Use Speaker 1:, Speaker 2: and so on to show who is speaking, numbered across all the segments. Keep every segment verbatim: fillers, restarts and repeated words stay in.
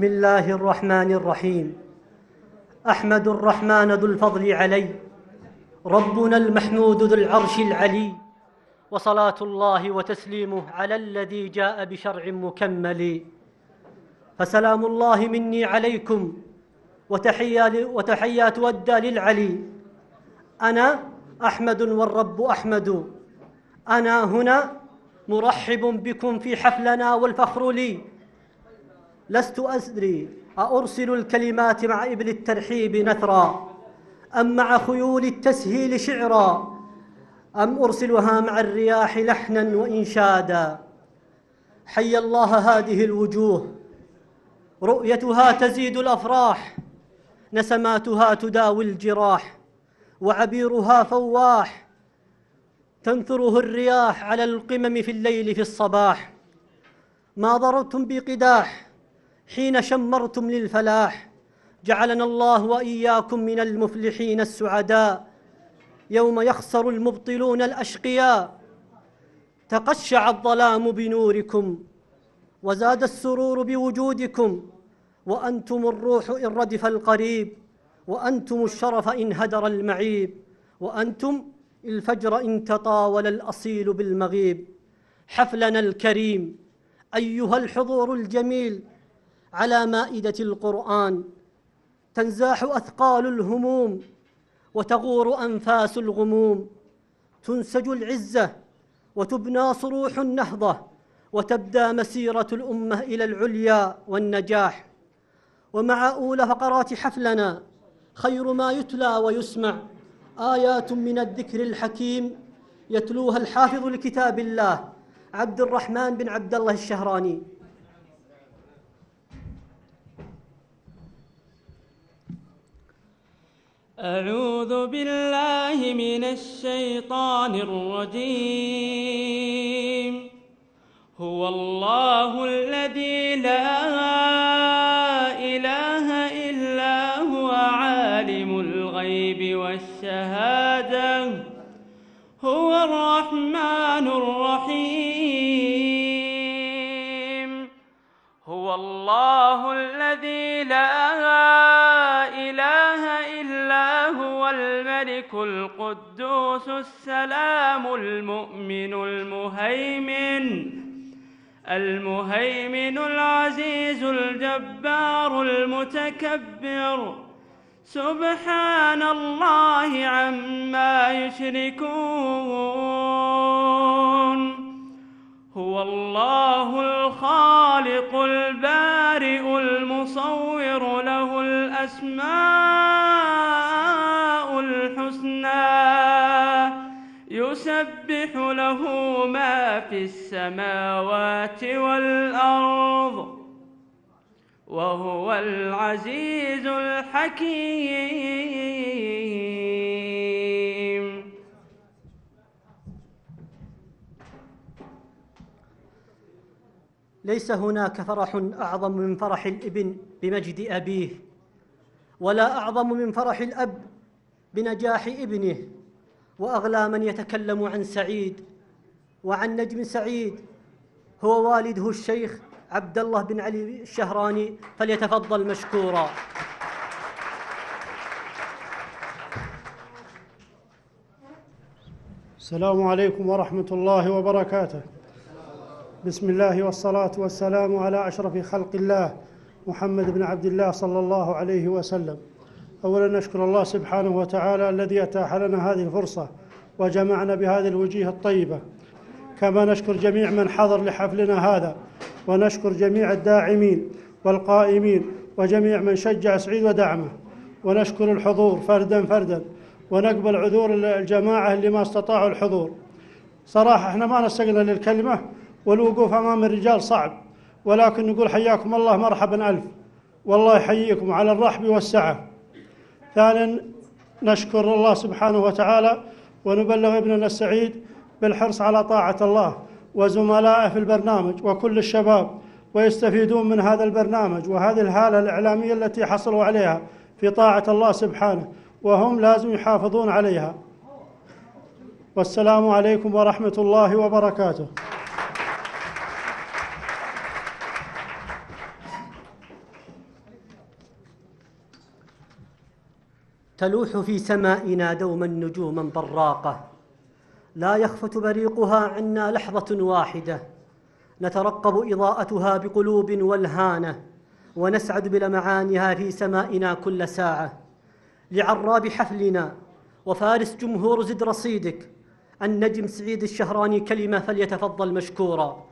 Speaker 1: بسم الله الرحمن الرحيم. أحمد الرحمن ذو الفضل علي، ربنا المحمود ذو العرش العلي، وصلاة الله وتسليمه على الذي جاء بشرع مكمل. فسلام الله مني عليكم وتحيات ودى للعلي. أنا أحمد والرب أحمد، أنا هنا مرحب بكم في حفلنا والفخر لي. لست أدري أأرسل الكلمات مع إبل الترحيب نثرا، أم مع خيول التسهيل شعرا، أم أرسلها مع الرياح لحنا وإنشادا. حي الله هذه الوجوه، رؤيتها تزيد الأفراح، نسماتها تداوي الجراح، وعبيرها فواح تنثره الرياح على القمم في الليل في الصباح. ما ضربتم بقداح حين شمرتم للفلاح، جعلنا الله وإياكم من المفلحين السعداء. يوم يخسر المبطلون الأشقياء، تقشع الظلام بنوركم، وزاد السرور بوجودكم، وأنتم الروح إن ردف القريب، وأنتم الشرف إن هدر المعيب، وأنتم الفجر إن تطاول الأصيل بالمغيب. حفلنا الكريم أيها الحضور الجميل على مائدة القرآن، تنزاح أثقال الهموم وتغور أنفاس الغموم، تنسج العزة وتبنى صروح النهضة، وتبدأ مسيرة الأمة إلى العليا والنجاح. ومع أولى فقرات حفلنا خير ما يتلى ويسمع آيات من الذكر الحكيم، يتلوها الحافظ لكتاب الله عبد الرحمن بن عبد الله الشهراني.
Speaker 2: أعوذ بالله من الشيطان الرجيم. هو الله الذي لا إله إلا هو عالم الغيب والشهادة، هو الرحمن الرحيم. هو الله الذي لا إله إلا هو الملك القدوس السلام المؤمن المهيمن المهيمن العزيز الجبار المتكبر، سبحان الله عما يشركون. هو الله الخالق البارئ المصور، له الأسماء الحسنى، يسبح له ما في السماوات والأرض، وهو العزيز الحكيم.
Speaker 1: ليس هناك فرح أعظم من فرح الابن بمجد أبيه، ولا أعظم من فرح الأب بنجاح ابنه. وأغلى من يتكلم عن سعيد وعن نجم سعيد هو والده الشيخ عبد الله بن علي الشهراني، فليتفضل مشكورا.
Speaker 3: السلام عليكم ورحمة الله وبركاته. بسم الله والصلاة والسلام على أشرف خلق الله محمد بن عبد الله صلى الله عليه وسلم. أولا نشكر الله سبحانه وتعالى الذي أتاح لنا هذه الفرصة وجمعنا بهذه الوجيه الطيبة، كما نشكر جميع من حضر لحفلنا هذا، ونشكر جميع الداعمين والقائمين وجميع من شجع سعيد ودعمه، ونشكر الحضور فردا فردا، ونقبل عذور الجماعة اللي ما استطاعوا الحضور. صراحة احنا ما نستقل للكلمة، والوقوف أمام الرجال صعب، ولكن نقول حياكم الله مرحبا ألف، والله يحييكم على الرحب والسعة. ثانيا نشكر الله سبحانه وتعالى ونبلغ ابننا السعيد بالحرص على طاعة الله وزملائه في البرنامج وكل الشباب، ويستفيدون من هذا البرنامج وهذه الهالة الإعلامية التي حصلوا عليها في طاعة الله سبحانه، وهم لازم يحافظون عليها. والسلام عليكم ورحمة الله وبركاته.
Speaker 1: تلوح في سمائنا دوما نجوما براقة لا يخفت بريقها عنا لحظة واحدة، نترقب إضاءتها بقلوب والهانة، ونسعد بلمعانها في سمائنا كل ساعة. لعراب حفلنا وفارس جمهور زد رصيدك النجم سعيد الشهراني كلمة فليتفضل مشكورا.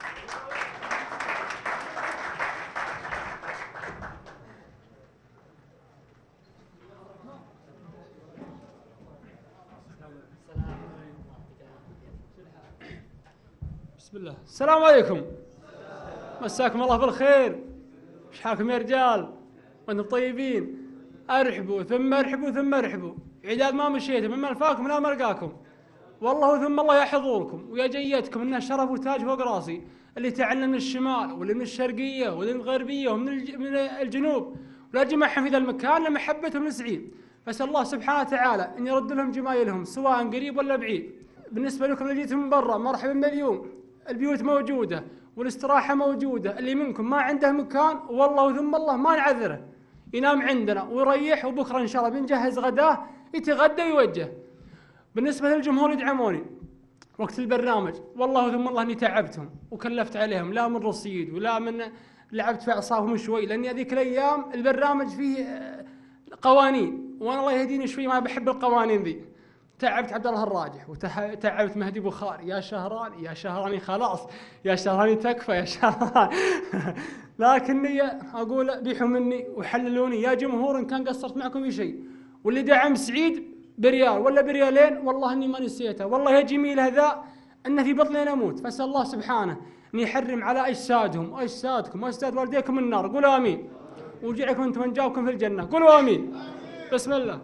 Speaker 4: بسم الله. السلام عليكم، مساكم الله بالخير. ايش حالكم يا رجال؟ وانتم طيبين؟ ارحبوا ثم ارحبوا ثم ارحبوا. عداد ما مشيتم، من الفاكم لا ملقاكم. والله ثم الله يا حضوركم ويا جيتكم، انه شرف وتاج فوق راسي، اللي تعلم من الشمال واللي من الشرقيه واللي من الغربيه ومن من الجنوب، ولا جمعهم في ذا المكان لمحبتهم لسعيد. فاسال الله سبحانه وتعالى ان يرد لهم جمايلهم سواء قريب ولا بعيد. بالنسبه لكم اللي جيتم من برا، مرحبا باليوم، البيوت موجوده والاستراحه موجوده. اللي منكم ما عنده مكان والله ثم الله ما نعذره، ينام عندنا ويريح، وبكره ان شاء الله بنجهز غداه يتغدى ويوجه. بالنسبه للجمهور يدعموني وقت البرنامج، والله ثم الله اني تعبتهم وكلفت عليهم، لا من رصيد ولا من لعبت في اعصابهم شوي، لاني هذيك الايام البرنامج فيه قوانين، وانا الله يهديني شوي ما بحب القوانين ذي. تعبت عبد الله الراجح وتعبت مهدي بخاري، يا شهراني يا شهراني خلاص، يا شهراني تكفى يا شهراني. لكني اقول بيحوا مني وحللوني يا جمهور ان كان قصرت معكم في شيء، واللي دعم سعيد بريال ولا بريالين والله اني ما نسيته. والله يا جميل هذا ان في بطني نموت، فاسال الله سبحانه ان يحرم على اجسادهم واجسادكم واجساد والديكم النار. قولوا امين، ويرجعكم انتم من جاوكم في الجنه. قولوا امين. بسم الله.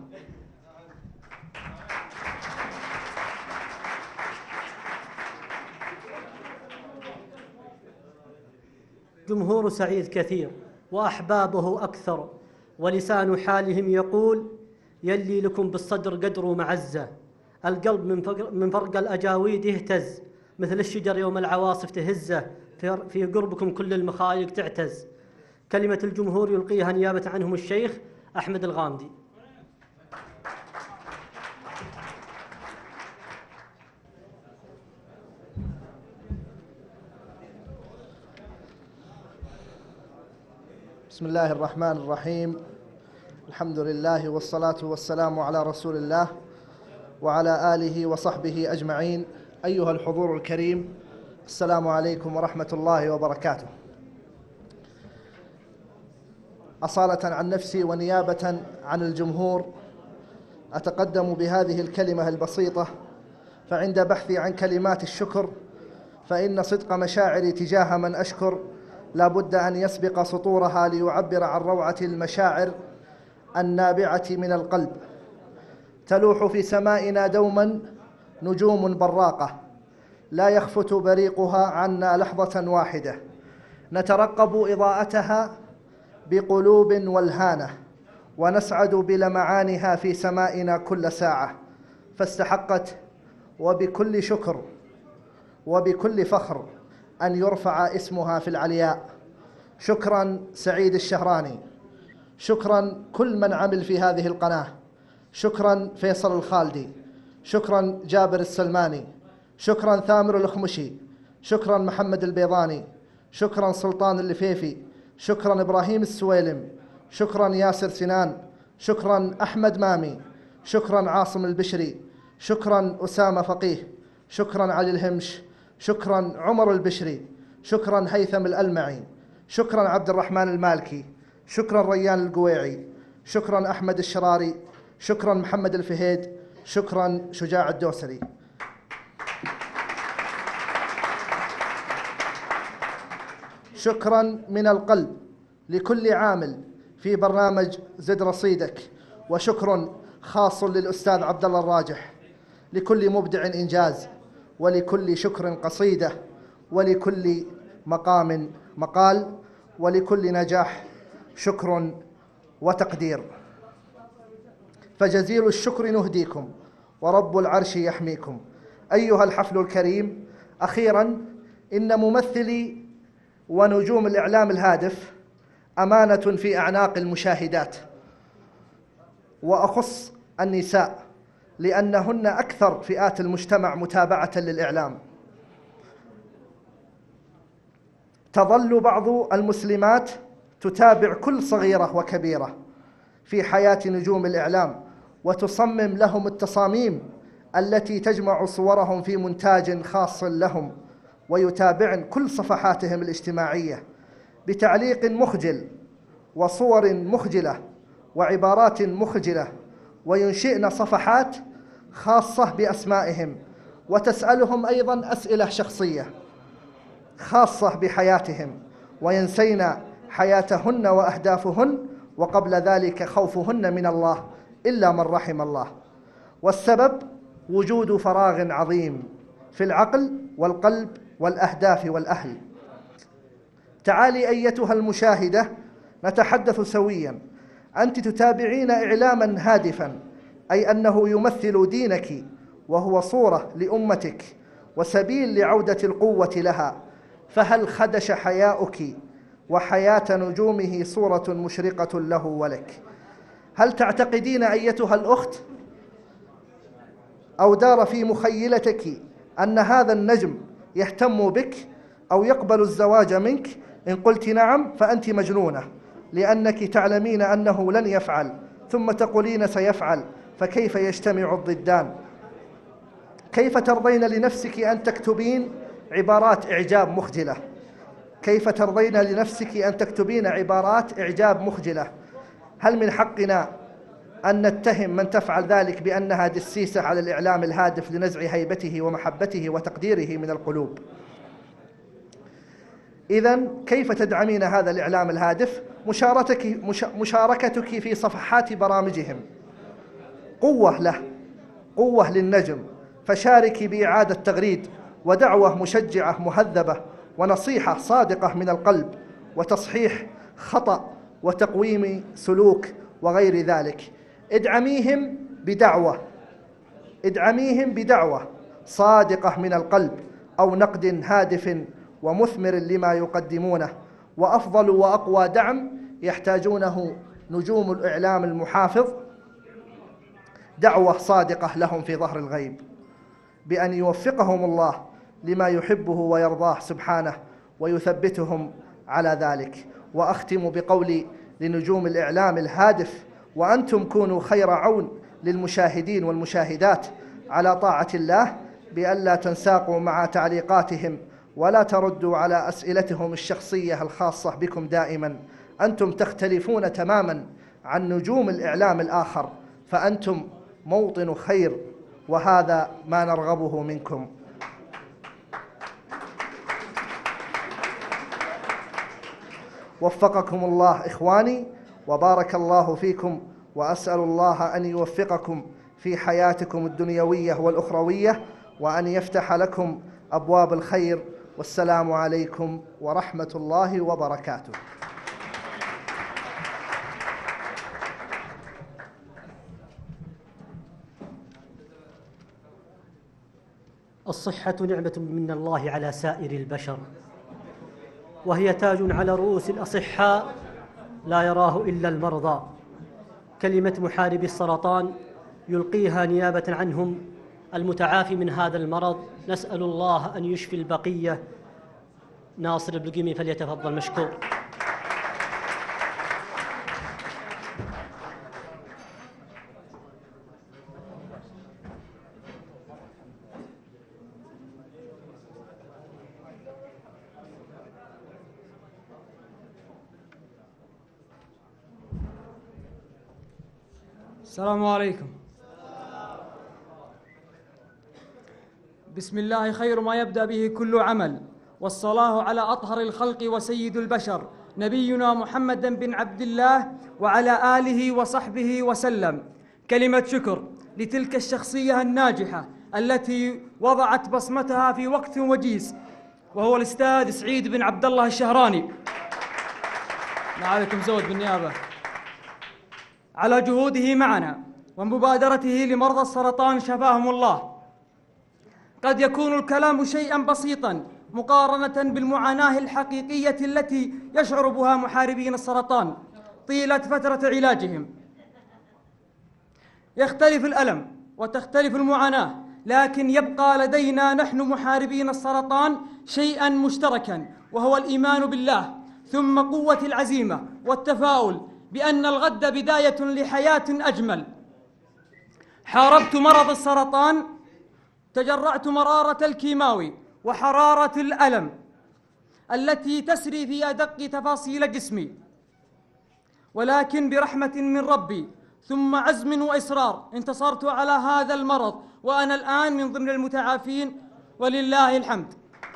Speaker 1: جمهور سعيد كثير وأحبابه أكثر، ولسان حالهم يقول يلي لكم بالصدر قدر ومعزة، القلب من فرق الأجاويد يهتز، مثل الشجر يوم العواصف تهزه، في قربكم كل المخايق تعتز. كلمة الجمهور يلقيها نيابة عنهم الشيخ أحمد الغامدي.
Speaker 5: بسم الله الرحمن الرحيم. الحمد لله والصلاة والسلام على رسول الله وعلى آله وصحبه أجمعين. أيها الحضور الكريم، السلام عليكم ورحمة الله وبركاته. أصالة عن نفسي ونيابة عن الجمهور أتقدم بهذه الكلمة البسيطة، فعند بحثي عن كلمات الشكر فإن صدق مشاعري تجاه من أشكر لا بد أن يسبق سطورها ليعبر عن روعة المشاعر النابعة من القلب. تلوح في سمائنا دوما نجوم براقة لا يخفت بريقها عنا لحظة واحدة، نترقب إضاءتها بقلوب والهانة، ونسعد بلمعانها في سمائنا كل ساعة، فاستحقت وبكل شكر وبكل فخر أن يرفع اسمها في العلياء. شكرا سعيد الشهراني، شكرا كل من عمل في هذه القناة، شكرا فيصل الخالدي، شكرا جابر السلماني، شكرا ثامر الخمشي، شكرا محمد البيضاني، شكرا سلطان اللفيفي، شكرا إبراهيم السويلم، شكرا ياسر سنان، شكرا أحمد مامي، شكرا عاصم البشري، شكرا أسامة فقيه، شكرا علي الهمش، شكرا عمر البشري، شكرا هيثم الألمعي، شكرا عبد الرحمن المالكي، شكرا ريان القويعي، شكرا أحمد الشراري، شكرا محمد الفهيد، شكرا شجاع الدوسري. شكرا من القلب لكل عامل في برنامج زد رصيدك، وشكر خاص للأستاذ عبد الله الراجح، لكل مبدع إنجاز، ولكل شكر قصيدة، ولكل مقام مقال، ولكل نجاح شكر وتقدير. فجزيل الشكر نهديكم ورب العرش يحميكم. أيها الحفل الكريم، أخيرا إن ممثلي ونجوم الإعلام الهادف أمانة في أعناق المشاهدات، وأخص النساء، لأنهن أكثر فئات المجتمع متابعة للإعلام. تظل بعض المسلمات تتابع كل صغيرة وكبيرة في حياة نجوم الإعلام، وتصمم لهم التصاميم التي تجمع صورهم في منتاج خاص لهم، ويتابعن كل صفحاتهم الاجتماعية بتعليق مخجل وصور مخجلة وعبارات مخجلة، وينشئن صفحات خاصة بأسمائهم، وتسألهم أيضا أسئلة شخصية خاصة بحياتهم، وينسين حياتهن وأهدافهن، وقبل ذلك خوفهن من الله إلا من رحم الله. والسبب وجود فراغ عظيم في العقل والقلب والأهداف والأهل. تعالي أيتها المشاهدة نتحدث سويا. أنت تتابعين إعلاما هادفا، أي أنه يمثل دينك، وهو صورة لأمتك وسبيل لعودة القوة لها، فهل خدش حياؤك وحياة نجومه صورة مشرقة له ولك؟ هل تعتقدين أيتها الأخت أو دار في مخيلتك أن هذا النجم يهتم بك أو يقبل الزواج منك؟ إن قلت نعم فأنت مجنونة، لأنك تعلمين أنه لن يفعل، ثم تقولين سيفعل، فكيف يجتمع الضدان؟ كيف ترضين لنفسك أن تكتبين عبارات إعجاب مخجلة؟ كيف ترضين لنفسك أن تكتبين عبارات إعجاب مخجلة؟ هل من حقنا أن نتهم من تفعل ذلك بأنها دسيسة على الإعلام الهادف لنزع هيبته ومحبته وتقديره من القلوب؟ إذن كيف تدعمين هذا الإعلام الهادف؟ مشاركتك, مشاركتك في صفحات برامجهم قوة له، قوة للنجم، فشاركي بإعادة تغريد ودعوة مشجعة مهذبة ونصيحة صادقة من القلب وتصحيح خطأ وتقويم سلوك وغير ذلك. ادعميهم بدعوة ادعميهم بدعوة صادقة من القلب أو نقد هادف ومثمر لما يقدمونه. وأفضل وأقوى دعم يحتاجونه نجوم الإعلام المحافظ دعوة صادقة لهم في ظهر الغيب، بأن يوفقهم الله لما يحبه ويرضاه سبحانه ويثبتهم على ذلك. وأختم بقولي لنجوم الإعلام الهادف: وأنتم كونوا خير عون للمشاهدين والمشاهدات على طاعة الله، بألا تنساقوا مع تعليقاتهم ولا تردوا على أسئلتهم الشخصية الخاصة بكم دائما. أنتم تختلفون تماما عن نجوم الإعلام الآخر، فأنتم موطن خير، وهذا ما نرغبه منكم. وفقكم الله إخواني وبارك الله فيكم، وأسأل الله أن يوفقكم في حياتكم الدنيوية والأخروية، وأن يفتح لكم أبواب الخير. والسلام عليكم ورحمة الله وبركاته.
Speaker 1: الصحة نعمة من الله على سائر البشر، وهي تاج على رؤوس الأصحاء لا يراه إلا المرضى. كلمة محاربي السرطان يلقيها نيابة عنهم المتعافي من هذا المرض. نسأل الله أن يشفي البقية. ناصر البلقيمي فليتفضل مشكور.
Speaker 6: السلام عليكم. بسم الله خير ما يبدأ به كل عمل، والصلاة على أطهر الخلق وسيد البشر نبينا محمد بن عبد الله وعلى آله وصحبه وسلم. كلمة شكر لتلك الشخصية الناجحة التي وضعت بصمتها في وقت وجيز، وهو الأستاذ سعيد بن عبد الله الشهراني. ما عليكم زود بالنيابة، على جهوده معنا ومبادرته لمرضى السرطان شفاهم الله. قد يكون الكلام شيئا بسيطا مقارنة بالمعاناة الحقيقية التي يشعر بها محاربين السرطان طيلة فترة علاجهم. يختلف الألم وتختلف المعاناة، لكن يبقى لدينا نحن محاربين السرطان شيئا مشتركا، وهو الإيمان بالله، ثم قوة العزيمة والتفاؤل بأن الغد بداية لحياة أجمل. حاربت مرض السرطان، تجرعت مرارة الكيماوي وحرارة الألم التي تسري في أدق تفاصيل جسمي، ولكن برحمة من ربي ثم عزم وإصرار انتصرت على هذا المرض، وأنا الآن من ضمن المتعافين ولله الحمد.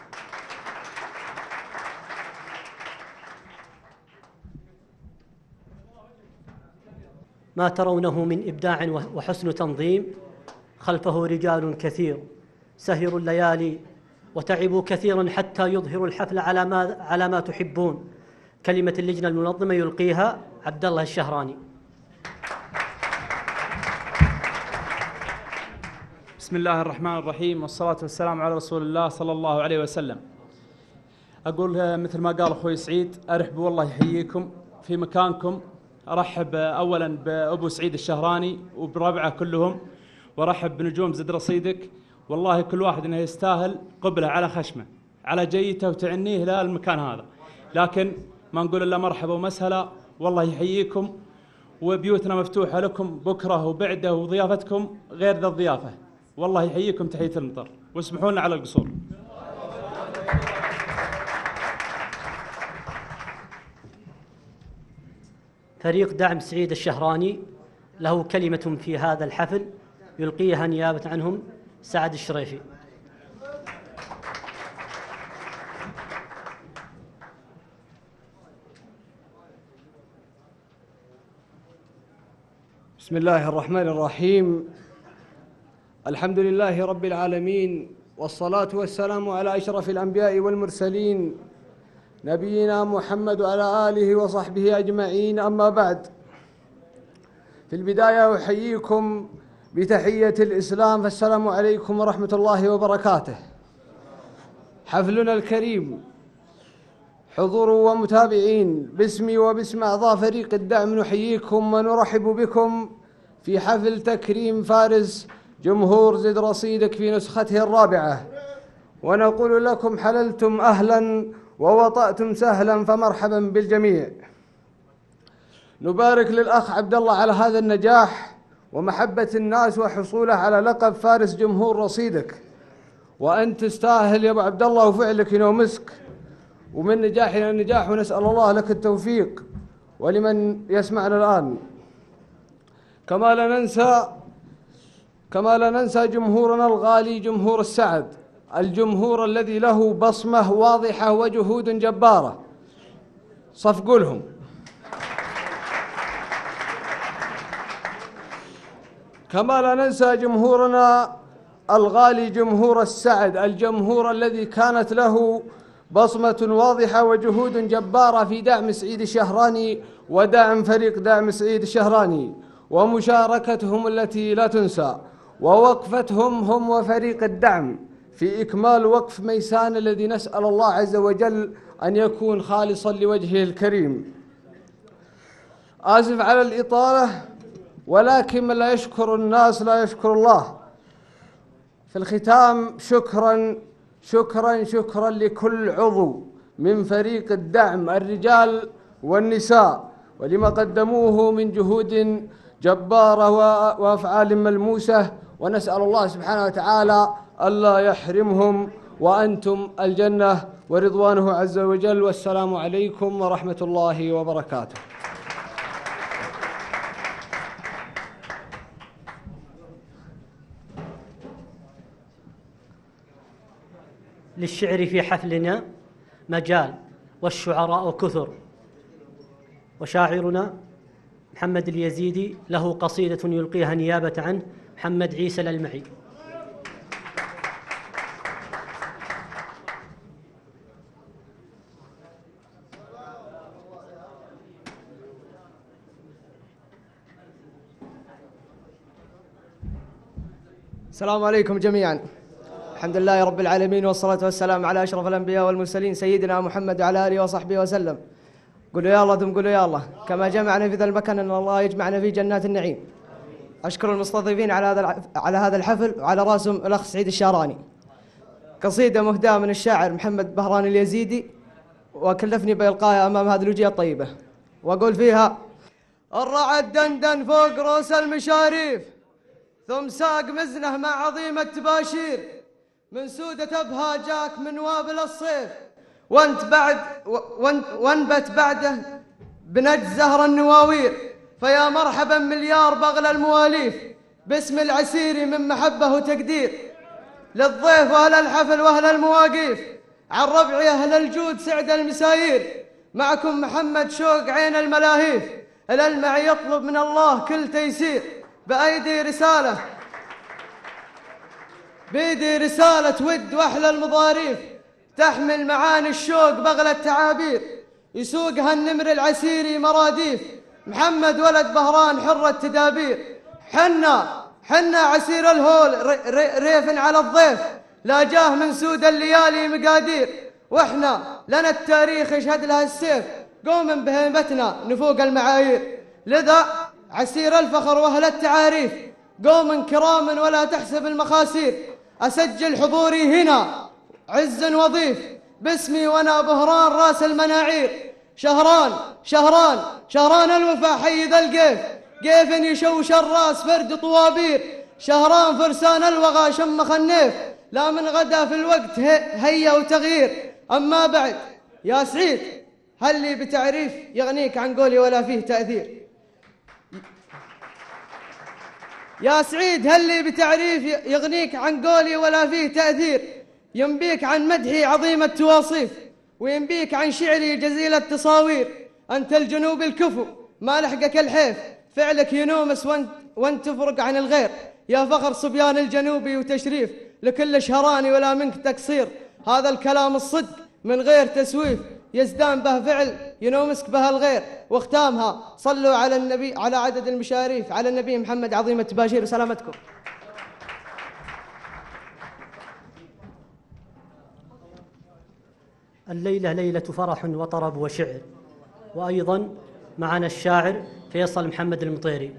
Speaker 1: ما ترونه من إبداع وحسن تنظيم خلفه رجال كثير سهروا الليالي وتعبوا كثيرا حتى يظهروا الحفل على ما على ما تحبون. كلمة اللجنة المنظمة يلقيها عبد الله الشهراني.
Speaker 7: بسم الله الرحمن الرحيم، والصلاة والسلام على رسول الله صلى الله عليه وسلم. أقول مثل ما قال أخوي سعيد، أرحب والله يحييكم في مكانكم. أرحب أولا بأبو سعيد الشهراني وبربعه كلهم، وأرحب بنجوم زد رصيدك. والله كل واحد إنه يستاهل قبله على خشمه، على جيته وتعنيه لا المكان هذا، لكن ما نقول إلا مرحبا ومسهلا. والله يحييكم، وبيوتنا مفتوحة لكم بكرة وبعده، وضيافتكم غير ذا الضيافة. والله يحييكم تحية المطر، واسمحوا لنا على القصور.
Speaker 1: فريق دعم سعيد الشهراني له كلمة في هذا الحفل يلقيها نيابة عنهم سعد الشريفي.
Speaker 8: بسم الله الرحمن الرحيم. الحمد لله رب العالمين، والصلاة والسلام على أشرف الأنبياء والمرسلين نبينا محمد وعلى آله وصحبه أجمعين. أما بعد، في البداية أحييكم بتحية الإسلام، فالسلام عليكم ورحمة الله وبركاته. حفلنا الكريم، حضور ومتابعين، باسمي وباسم أعضاء فريق الدعم نحييكم ونرحب بكم في حفل تكريم فارس جمهور زد رصيدك في نسخته الرابعة، ونقول لكم حللتم أهلا ووطأتم سهلا، فمرحبا بالجميع. نبارك للأخ عبد الله على هذا النجاح ومحبة الناس وحصوله على لقب فارس جمهور رصيدك، وأنت تستاهل يا أبو عبد الله، وفعلك ينومسك، ومن نجاح إلى نجاح، ونسأل الله لك التوفيق ولمن يسمعنا الآن. كما لا ننسى كما لا ننسى جمهورنا الغالي، جمهور السعد، الجمهور الذي له بصمة واضحة وجهود جبارة. صفقوا لهم. كما لا ننسى جمهورنا الغالي، جمهور السعد، الجمهور الذي كانت له بصمة واضحة وجهود جبارة في دعم سعيد الشهراني ودعم فريق دعم سعيد الشهراني، ومشاركتهم التي لا تنسى، ووقفتهم هم وفريق الدعم في إكمال وقف ميسان الذي نسأل الله عز وجل أن يكون خالصا لوجهه الكريم. آسف على الإطالة، ولكن من لا يشكر الناس لا يشكر الله. في الختام، شكرا شكرا شكرا لكل عضو من فريق الدعم، الرجال والنساء، ولما قدموه من جهود جبارة وأفعال ملموسة، ونسأل الله سبحانه وتعالى ألا يحرمهم وأنتم الجنة ورضوانه عز وجل. والسلام عليكم ورحمة الله وبركاته.
Speaker 1: للشعر في حفلنا مجال، والشعراء كثر، وشاعرنا محمد اليزيدي له قصيدة يلقيها نيابة عنه محمد عيسى الألمعي.
Speaker 9: السلام عليكم جميعا. الحمد لله رب العالمين، والصلاة والسلام على أشرف الأنبياء والمرسلين سيدنا محمد وعلى آله وصحبه وسلم. قولوا يا الله، ثم قولوا يا الله. كما جمعنا في ذا المكان، أن الله يجمعنا في جنات النعيم. أشكر المستضيفين على هذا الع- على هذا الحفل، وعلى راسهم الأخ سعيد الشهراني. قصيدة مهداة من الشاعر محمد بهران اليزيدي، وكلفني بإلقائها أمام هذه الوجيه الطيبة، وأقول فيها: الرعد دندن فوق رؤوس المشاريف، ثم ساق مزنه مع عظيم التباشير، من سودة أبها جاك من وابل الصيف، وانت بعد وانت وانبت بعده بنج زهر النواوير، فيا مرحبا مليار بغل المواليف، باسم العسيري من محبة وتقدير، للضيف وأهل الحفل وأهل المواقيف، عن ربعي أهل الجود سعد المسايير، معكم محمد شوق عين الملاهيف، الألمعي يطلب من الله كل تيسير، بأيدي رسالة بيدي رسالة ود وأحلى المضاريف، تحمل معاني الشوق بغل التعابير، يسوقها النمر العسيري مراديف، محمد ولد بهران حر التدابير، حنا حنا عسير الهول ري ري ريف على الضيف، لا جاه من سود الليالي مقادير، واحنا لنا التاريخ يشهد لها السيف، قوم بهيبتنا نفوق المعايير، لذا عسير الفخر واهل التعاريف، قوم كرام ولا تحسب المخاسير، اسجل حضوري هنا عز وظيف، باسمي وانا بهران راس المناعير، شهران شهران شهران الوفا حي ذا القيف، قيف يشوش الراس فرد طوابير، شهران فرسان الوغى شم خنيف، لا من غدا في الوقت هيا وتغيير. أما بعد يا سعيد، هل لي بتعريف يغنيك عن قولي ولا فيه تأثير؟ يا سعيد هل لي بتعريف يغنيك عن قولي ولا فيه تأثير، ينبيك عن مدحي عظيم التواصيف، وينبيك عن شعري جزيل التصاوير، أنت الجنوب الكفو ما لحقك الحيف، فعلك ينومس وانت, وانت تفرق عن الغير، يا فخر صبيان الجنوبي وتشريف، لكل شهراني ولا منك تقصير، هذا الكلام الصدق من غير تسويف، يزدان به فعل ينومسك به الغير، واختامها صلوا على النبي على عدد المشاريف على النبي محمد عظيم التباشير، وسلامتكم.
Speaker 1: الليلة ليلة فرح وطرب وشعر، وأيضا معنا الشاعر فيصل محمد المطيري.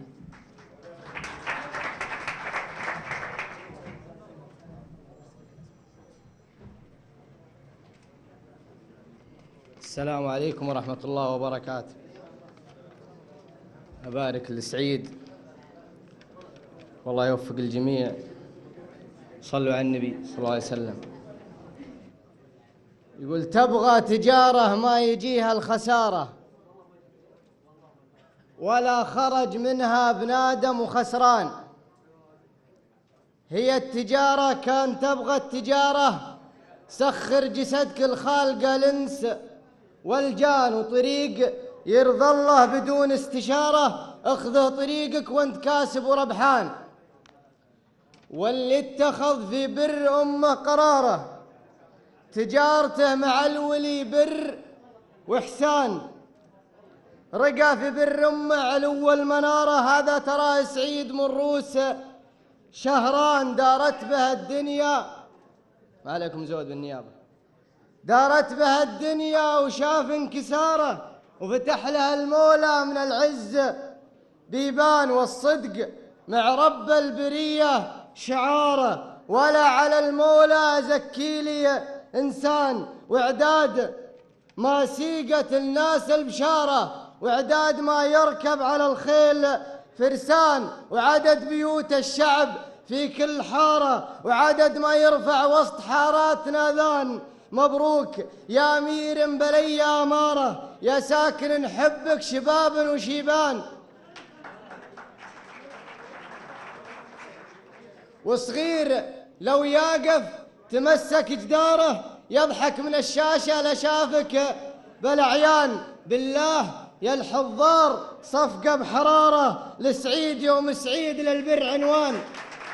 Speaker 10: السلام عليكم ورحمة الله وبركاته. أبارك لسعيد والله يوفق الجميع. صلوا على النبي صلى الله عليه وسلم. يقول تبغى تجارة ما يجيها الخسارة، ولا خرج منها بنادم وخسران، هي التجارة كان تبغى التجارة، سخر جسدك الخالق الانس والجان، وطريق يرضى الله بدون استشارة، اخذه طريقك وانت كاسب وربحان، واللي اتخذ في بر أمه قراره، تجارته مع الولي بر وإحسان، رقى في بر أمه علو المنارة، هذا تراه سعيد من روس شهران، دارت به الدنيا، ما عليكم زود بالنيابة، دارت به الدنيا وشاف انكساره، وفتح لها المولى من العز بيبان، والصدق مع رب البرية شعاره، ولا على المولى زكي لي إنسان، وإعداد ما سيقت الناس البشارة، وإعداد ما يركب على الخيل فرسان، وعدد بيوت الشعب في كل حارة، وعدد ما يرفع وسط حاراتنا ذان، مبروك يا أمير بلي أمارة، يا ساكن نحبك شباب وشيبان، وصغير لو يقف تمسك جداره، يضحك من الشاشة لشافك بالأعيان، بالله يا الحضار صفقة بحرارة، لسعيد يوم سعيد للبر عنوان،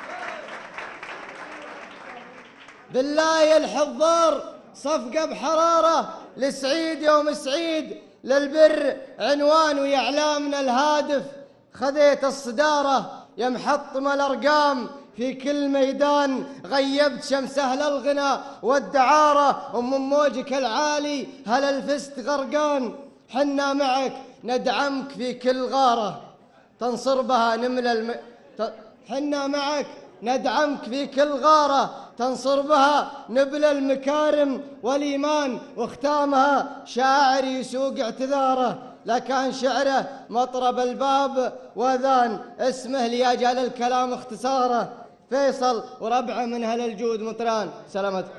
Speaker 10: بالله يا الحضار صفقة بحرارة، لسعيد يوم سعيد للبر عنوان، ويا إعلامنا الهادف خذيت الصدارة، يا محطم الأرقام في كل ميدان، غيبت شمس أهل الغنى والدعارة، ومن موجك العالي هل الفست غرقان، حنا معك ندعمك في كل غارة، تنصر بها نمل الم... حنا معك ندعمك في كل غارة تنصر بها نبل المكارم والإيمان، وختامها شاعر يسوق اعتذاره لكان شعره مطرب الباب وذان، اسمه ليجعل الكلام اختصاره، فيصل وربعه من أهل الجود مطران. سلامتك.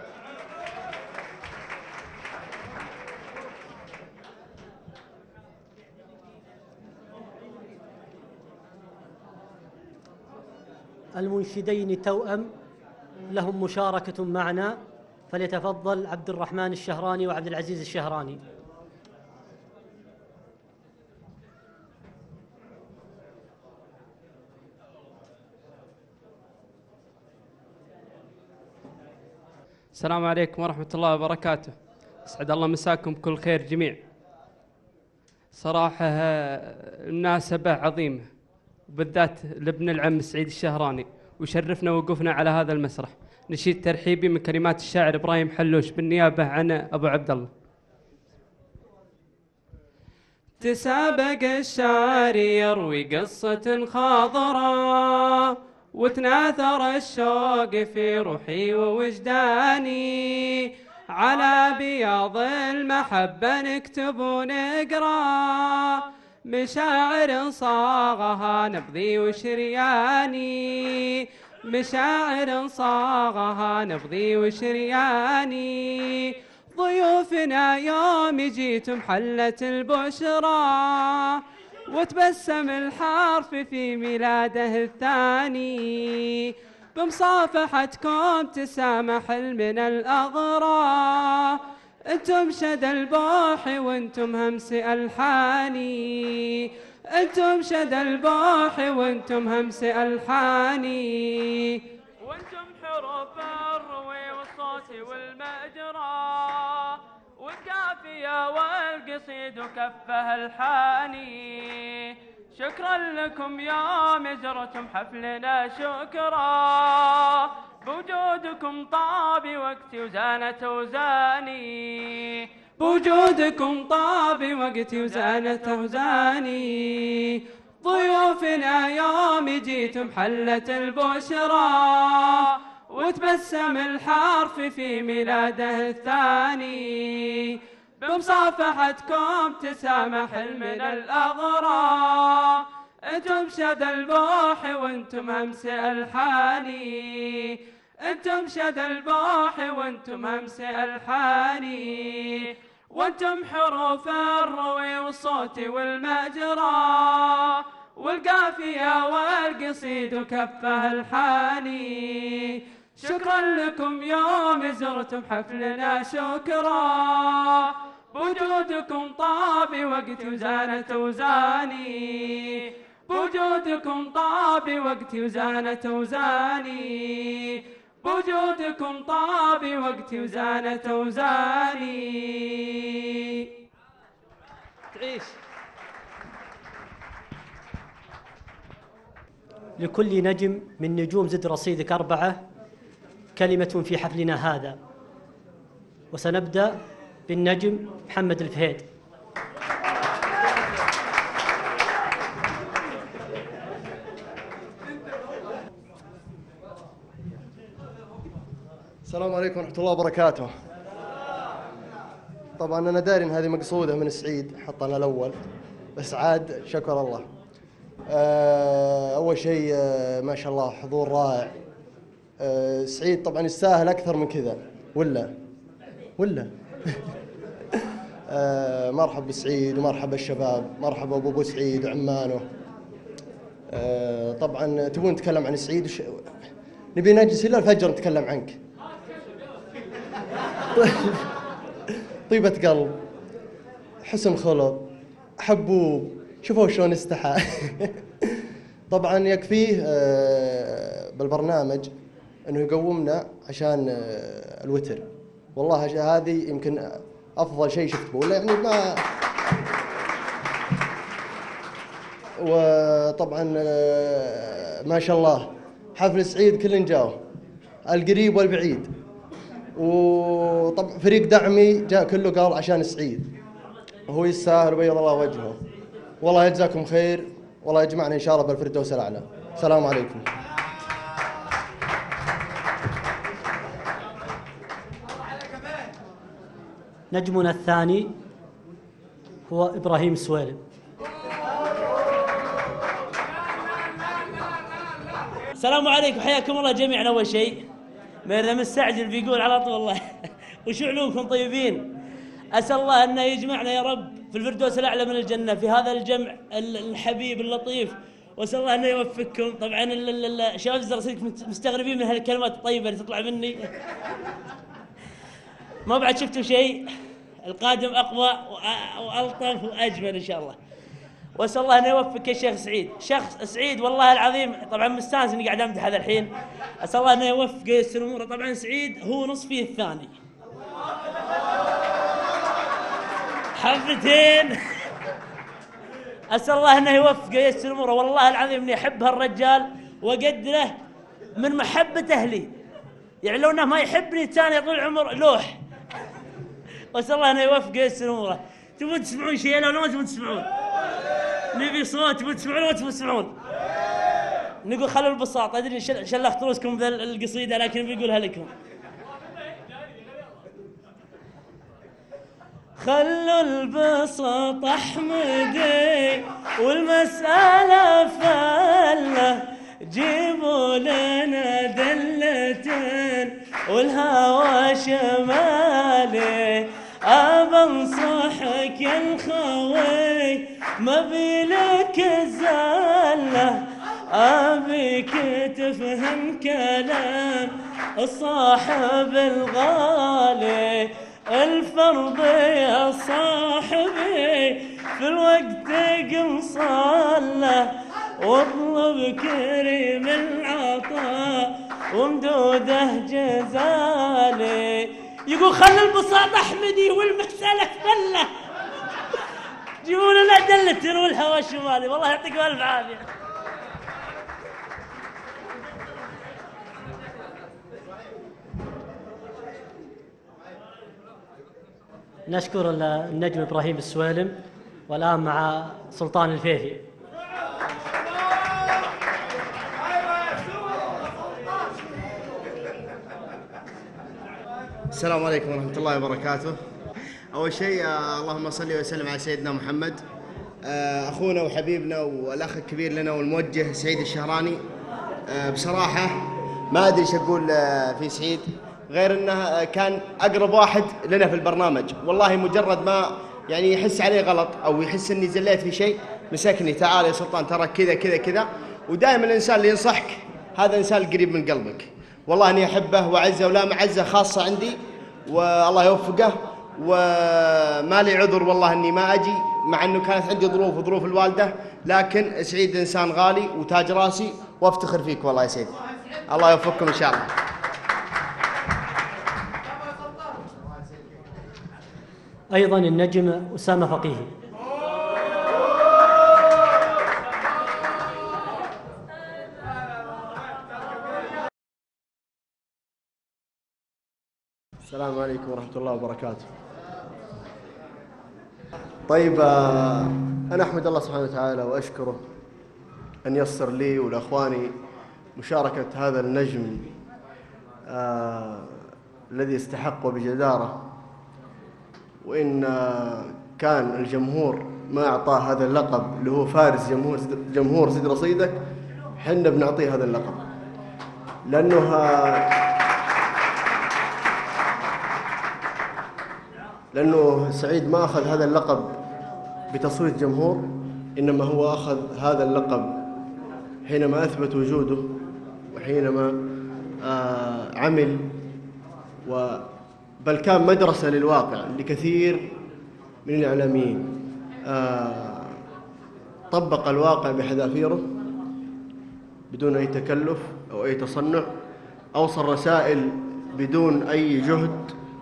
Speaker 1: المنشدين التوأم لهم مشاركة معنا، فليتفضل عبد الرحمن الشهراني وعبد العزيز الشهراني.
Speaker 2: السلام عليكم ورحمة الله وبركاته. أسعد الله مساكم بكل خير جميع. صراحة مناسبة عظيمة، وبالذات لابن العم سعيد الشهراني، وشرفنا وقفنا على هذا المسرح. نشيد ترحيبي من كلمات الشاعر إبراهيم حلوش بالنيابة عن أبو عبد الله. تسابق الشاعر يروي قصة خاضرة، وتناثر الشوق في روحي ووجداني، على بياض المحبة نكتب ونقرأ، مشاعر صاغها نبضي وشرياني، مشاعر صاغها نبضي وشرياني. ضيوفنا يوم جيتم حلت البشرى، وتبسم الحرف في ميلاده الثاني، بمصافحتكم تسامح من الأغرى. انتم شد البوح وانتم همس ألحاني، انتم شد البوح وانتم همس ألحاني، وانتم حروف الروي والصوت والمأجرى، والقافية والقصيد وكفه الحاني. شكرا لكم يوم زرتم حفلنا، شكرا بوجودكم طاب وقتي وزانت وزاني، بوجودكم طاب وقتي وزانت وزاني. ضيوفنا يوم جيتم حلت البشرى، وتبسم الحرف في ميلاده الثاني، بمصافحتكم تسامح من الأغرى. انتم شد البوح وانتم همس ألحاني، انتم شد البوح وانتم همس ألحاني، وانتم حروف الروي والصوت والمأجرى، والقافية والقصيد وكفه الحاني. شكرا لكم يوم زرتم حفلنا، شكرا بوجودكم طاب وقتي وزانت وزاني، بوجودكم طاب وقتي وزانت وزاني، بوجودكم طاب وقتي وزانت وزاني. تعيش.
Speaker 1: لكل نجم من نجوم زد رصيدك أربعة كلمة في حفلنا هذا، وسنبدأ بالنجم محمد الفهيد.
Speaker 11: السلام عليكم ورحمة الله وبركاته. طبعا أنا داري إن هذه مقصودة من سعيد، حطنا الأول بس عاد شكر الله. أول شيء ما شاء الله حضور رائع. سعيد طبعا يستاهل أكثر من كذا ولا ولا مرحبا بسعيد ومرحبا الشباب، مرحبا بأبو سعيد وعمانه. طبعا تبون نتكلم عن سعيد وش... نبي نجلس إلى الفجر نتكلم عنك. طيبة قلب، حسن خلق، حبوب، شوفوا شلون استحى. طبعا يكفيه بالبرنامج انه يقومنا عشان الوتر، والله هذه يمكن افضل شيء شفته، ولا يعني ما. وطبعا ما شاء الله حفل سعيد كلن جاوا، القريب والبعيد، وطبعا فريق دعمي جاء كله قال عشان سعيد، وهو يستاهل وبيض الله وجهه. والله يجزاكم خير، والله يجمعنا ان شاء الله بالفردوس الاعلى. السلام عليكم.
Speaker 1: نجمنا الثاني هو إبراهيم السويلم.
Speaker 12: السلام عليكم، حياكم الله جميعا. أول شيء مرة مستعجل بيقول على طول الله وشو علومكم طيبين. أسأل الله أنه يجمعنا يا رب في الفردوس الأعلى من الجنة في هذا الجمع الحبيب اللطيف، وأسأل الله أنه يوفقكم. طبعا الشباب الزرسيك مستغربين من هالكلمات الطيبة اللي تطلع مني. ما بعد شفتوا شيء، القادم أقوى وألطف وأجمل إن شاء الله. وأسأل الله أنه يوفقك يا شيخ سعيد. شيخ سعيد والله العظيم طبعا مستانس إني قاعد أمدح هذا الحين. أسأل الله أنه يوفقه وييسر أموره. طبعا سعيد هو نصفي الثاني حبتين. أسأل الله أنه يوفقه وييسر أموره. والله العظيم إني أحب هالرجال وأقدره من محبة أهلي، يعني لو أنه ما يحبني الثاني طول العمر لوح. وأسأل الله أنه يوفقه وييسر أموره. تبون تسمعون شيء ولا ما تبون تسمعون؟ نبي صوت. تبون تسمعون ولا تبون تسمعون؟ نقول خلوا البساطة. أدري شلخت رؤوسكم بذا القصيدة لكن بيقولها لكم. خلوا البساط أحمدي والمسألة فلة، جيبوا لنا دلتين والهوى شمالي. أبنصحك يا الخوي ما بيلك زلة، أبيك تفهم كلام الصاحب الغالي. الفرض يا صاحبي في الوقت قم صلى، واطلب كريم العطاء ومدوده جزالي. يقول خلي البساط أحمدي والمسألة فلة، جيبوا لنا دلتين والهوى الشمالي. والله يعطيكم ألف عافية.
Speaker 1: نشكر النجم إبراهيم السويلم. والآن مع سلطان الفيفي.
Speaker 13: السلام عليكم ورحمة الله وبركاته. أول شيء آه اللهم صل وسلم على سيدنا محمد. آه أخونا وحبيبنا والأخ الكبير لنا والموجه سعيد الشهراني. آه بصراحة ما أدري إيش أقول آه في سعيد غير أنه كان أقرب واحد لنا في البرنامج. والله مجرد ما يعني يحس عليه غلط أو يحس أني زليت في شيء مسكني، تعال يا سلطان ترى كذا كذا كذا. ودائما الإنسان اللي ينصحك هذا إنسان قريب من قلبك. والله أني أحبه وأعزه ولا معزة خاصة عندي، والله يوفقه. وما لي عذر والله أني ما أجي، مع أنه كانت عندي ظروف وظروف الوالدة، لكن سعيد إنسان غالي وتاج راسي وافتخر فيك والله يا سيد. الله يوفقكم إن شاء الله.
Speaker 1: أيضا النجم أسامة فقيهي.
Speaker 11: السلام عليكم ورحمة الله وبركاته. طيب أنا أحمد الله سبحانه وتعالى وأشكره أن يسر لي ولأخواني مشاركة هذا النجم آه الذي يستحق بجدارة. وإن كان الجمهور ما أعطاه هذا اللقب اللي هو فارس جمهور جمهور سيد رصيدك، حنا بنعطيه هذا اللقب، لأنه لأنه سعيد ما أخذ هذا اللقب بتصويت جمهور، إنما هو أخذ هذا اللقب حينما أثبت وجوده وحينما آه عمل و بل كان مدرسة للواقع لكثير من الإعلاميين. آه طبق الواقع بحذافيره بدون أي تكلف أو أي تصنع، أوصل رسائل بدون أي جهد.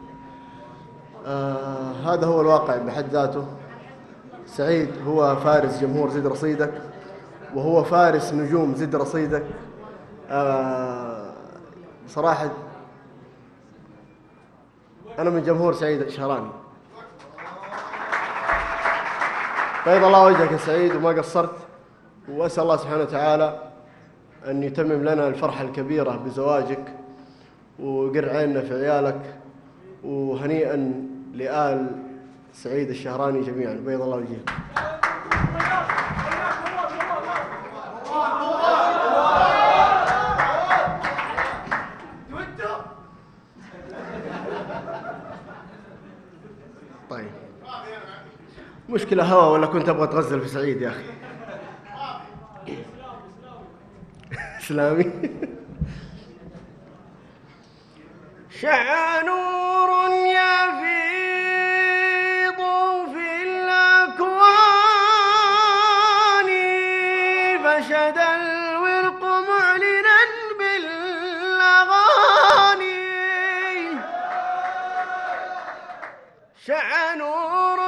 Speaker 11: آه هذا هو الواقع بحد ذاته. سعيد هو فارس جمهور زد رصيدك، وهو فارس نجوم زد رصيدك. آه صراحة أنا من جمهور سعيد الشهراني. بيض الله وجهك يا سعيد وما قصرت، وأسأل الله سبحانه وتعالى أن يتمم لنا الفرحة الكبيرة بزواجك وقر عيننا في عيالك، وهنيئا لآل سعيد الشهراني جميعا. بيض الله وجهك. طيب مشكلة هوا ولا كنت أبغى أتغزل في سعيد يا أخي؟ إسلامي. شع نور يفيض في الأكوان، فشد الورق معلنا بالأغاني. شع نور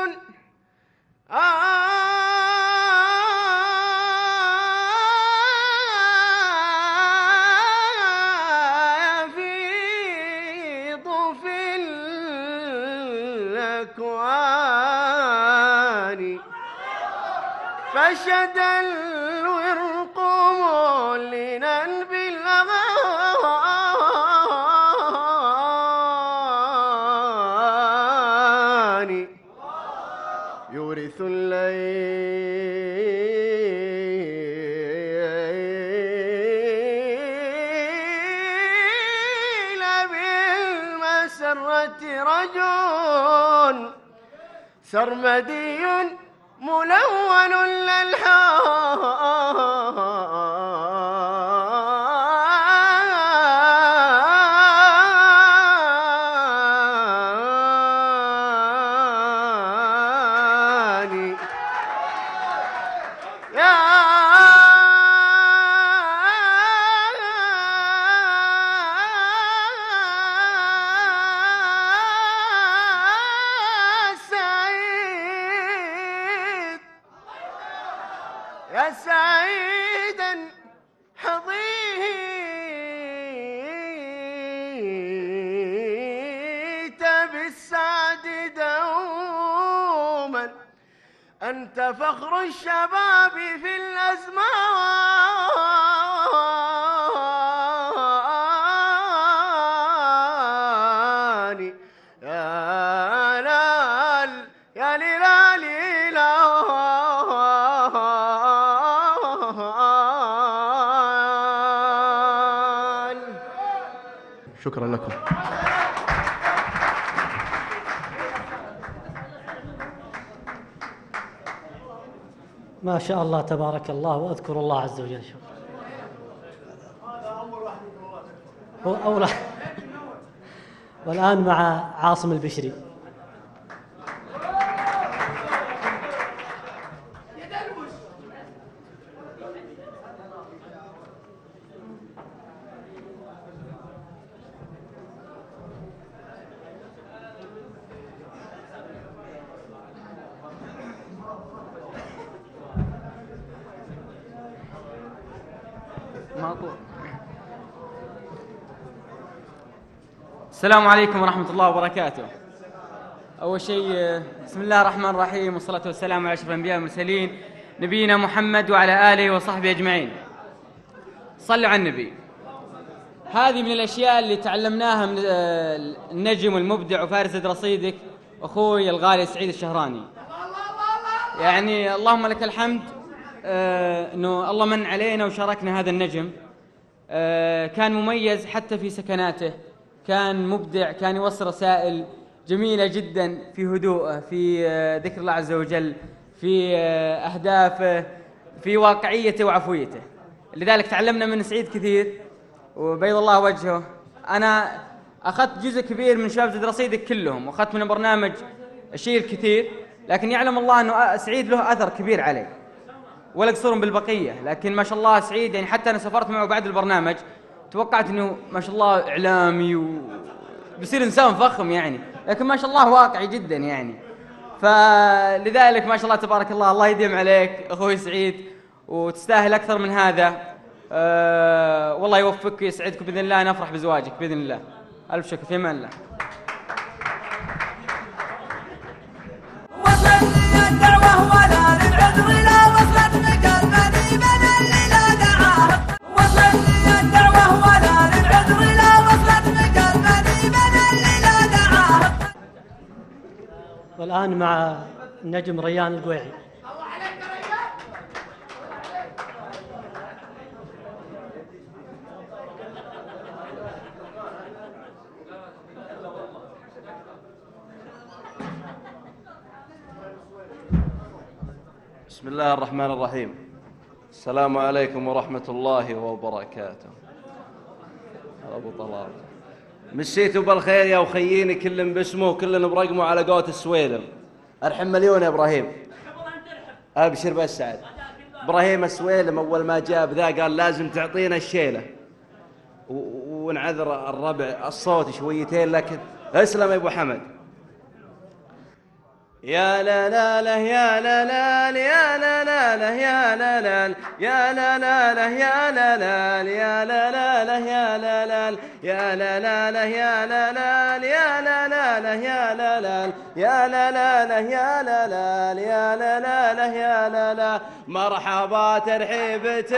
Speaker 11: فشد الورق مولنا بالأغاني، يورث الليل بالمسرة رجل سرمدي ملون للألحان. يا يا سعيدا حظيت بالسعد دوما، أنت فخر الشباب في الأزمان. يا لال يا ليلال شكرا لكم.
Speaker 1: ما شاء الله تبارك الله، واذكر الله عز وجل. شكرا. هو أول والآن مع عاصم البشري.
Speaker 6: السلام عليكم ورحمة الله وبركاته. أول شيء بسم الله الرحمن الرحيم، والصلاة والسلام على أشرف الأنبياء والمرسلين نبينا محمد وعلى آله وصحبه أجمعين. صلوا على النبي. هذه من الأشياء اللي تعلمناها من النجم والمبدع وفارس رصيدك أخوي الغالي سعيد الشهراني. يعني اللهم لك الحمد آه أنه الله من علينا وشاركنا هذا النجم. آه كان مميز حتى في سكناته، كان مبدع، كان يوصل رسائل جميلة جدا في هدوءه، في آه ذكر الله عز وجل، في آه أهدافه، في واقعيته وعفويته. لذلك تعلمنا من سعيد كثير وبيض الله وجهه. أنا أخذت جزء كبير من شباب زد رصيدك كلهم، وأخذت من البرنامج الشيء الكثير، لكن يعلم الله أنه سعيد له أثر كبير عليه ولا قصرهم بالبقية. لكن ما شاء الله سعيد، يعني حتى أنا سافرت معه بعد البرنامج توقعت أنه ما شاء الله إعلامي وبصير إنسان فخم يعني، لكن ما شاء الله واقعي جدا يعني. فلذلك ما شاء الله تبارك الله، الله يديم عليك أخوي سعيد، وتستاهل أكثر من هذا. أه والله يوفقك ويسعدك بإذن الله، نفرح بزواجك بإذن الله. ألف شكر، في أمان الله.
Speaker 14: وصلت الدعوة ولا للعذر لا وصلت بقلبي من اللي لا دعاه، وصلت
Speaker 1: والآن مع النجم ريان القويعي.
Speaker 14: بسم الله الرحمن الرحيم. السلام عليكم ورحمة الله وبركاته. أبو طلال مسيتوا بالخير يا وخييني، كل باسمه وكل برقمه على قوة السويلم. أرحم مليون يا إبراهيم، أبشر بالسعد. إبراهيم السويلم أول ما جاب ذا قال لازم تعطينا الشيلة، ونعذر الربع الصوت شويتين، لكن اسلم يا أبو حمد. يا لا لا لا يا لا لا يا لا لا لا يا لا لا يا لا لا لا يا لا لا يا لا لا لا يا لا لا يا لا لا لا يا لا لا يا لا لا لا يا لا لا يا لا لا لا يا لا لا يا لا لا لا يا لا لا. مرحبا ترحيبة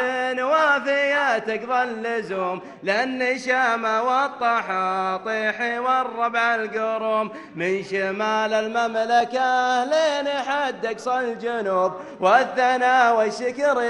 Speaker 14: وافية تقضى اللزوم، للنشامة والطحاطيح والربع القروم، من شمال المملكة لين حد أقصى الجنوب، والثناء والشكر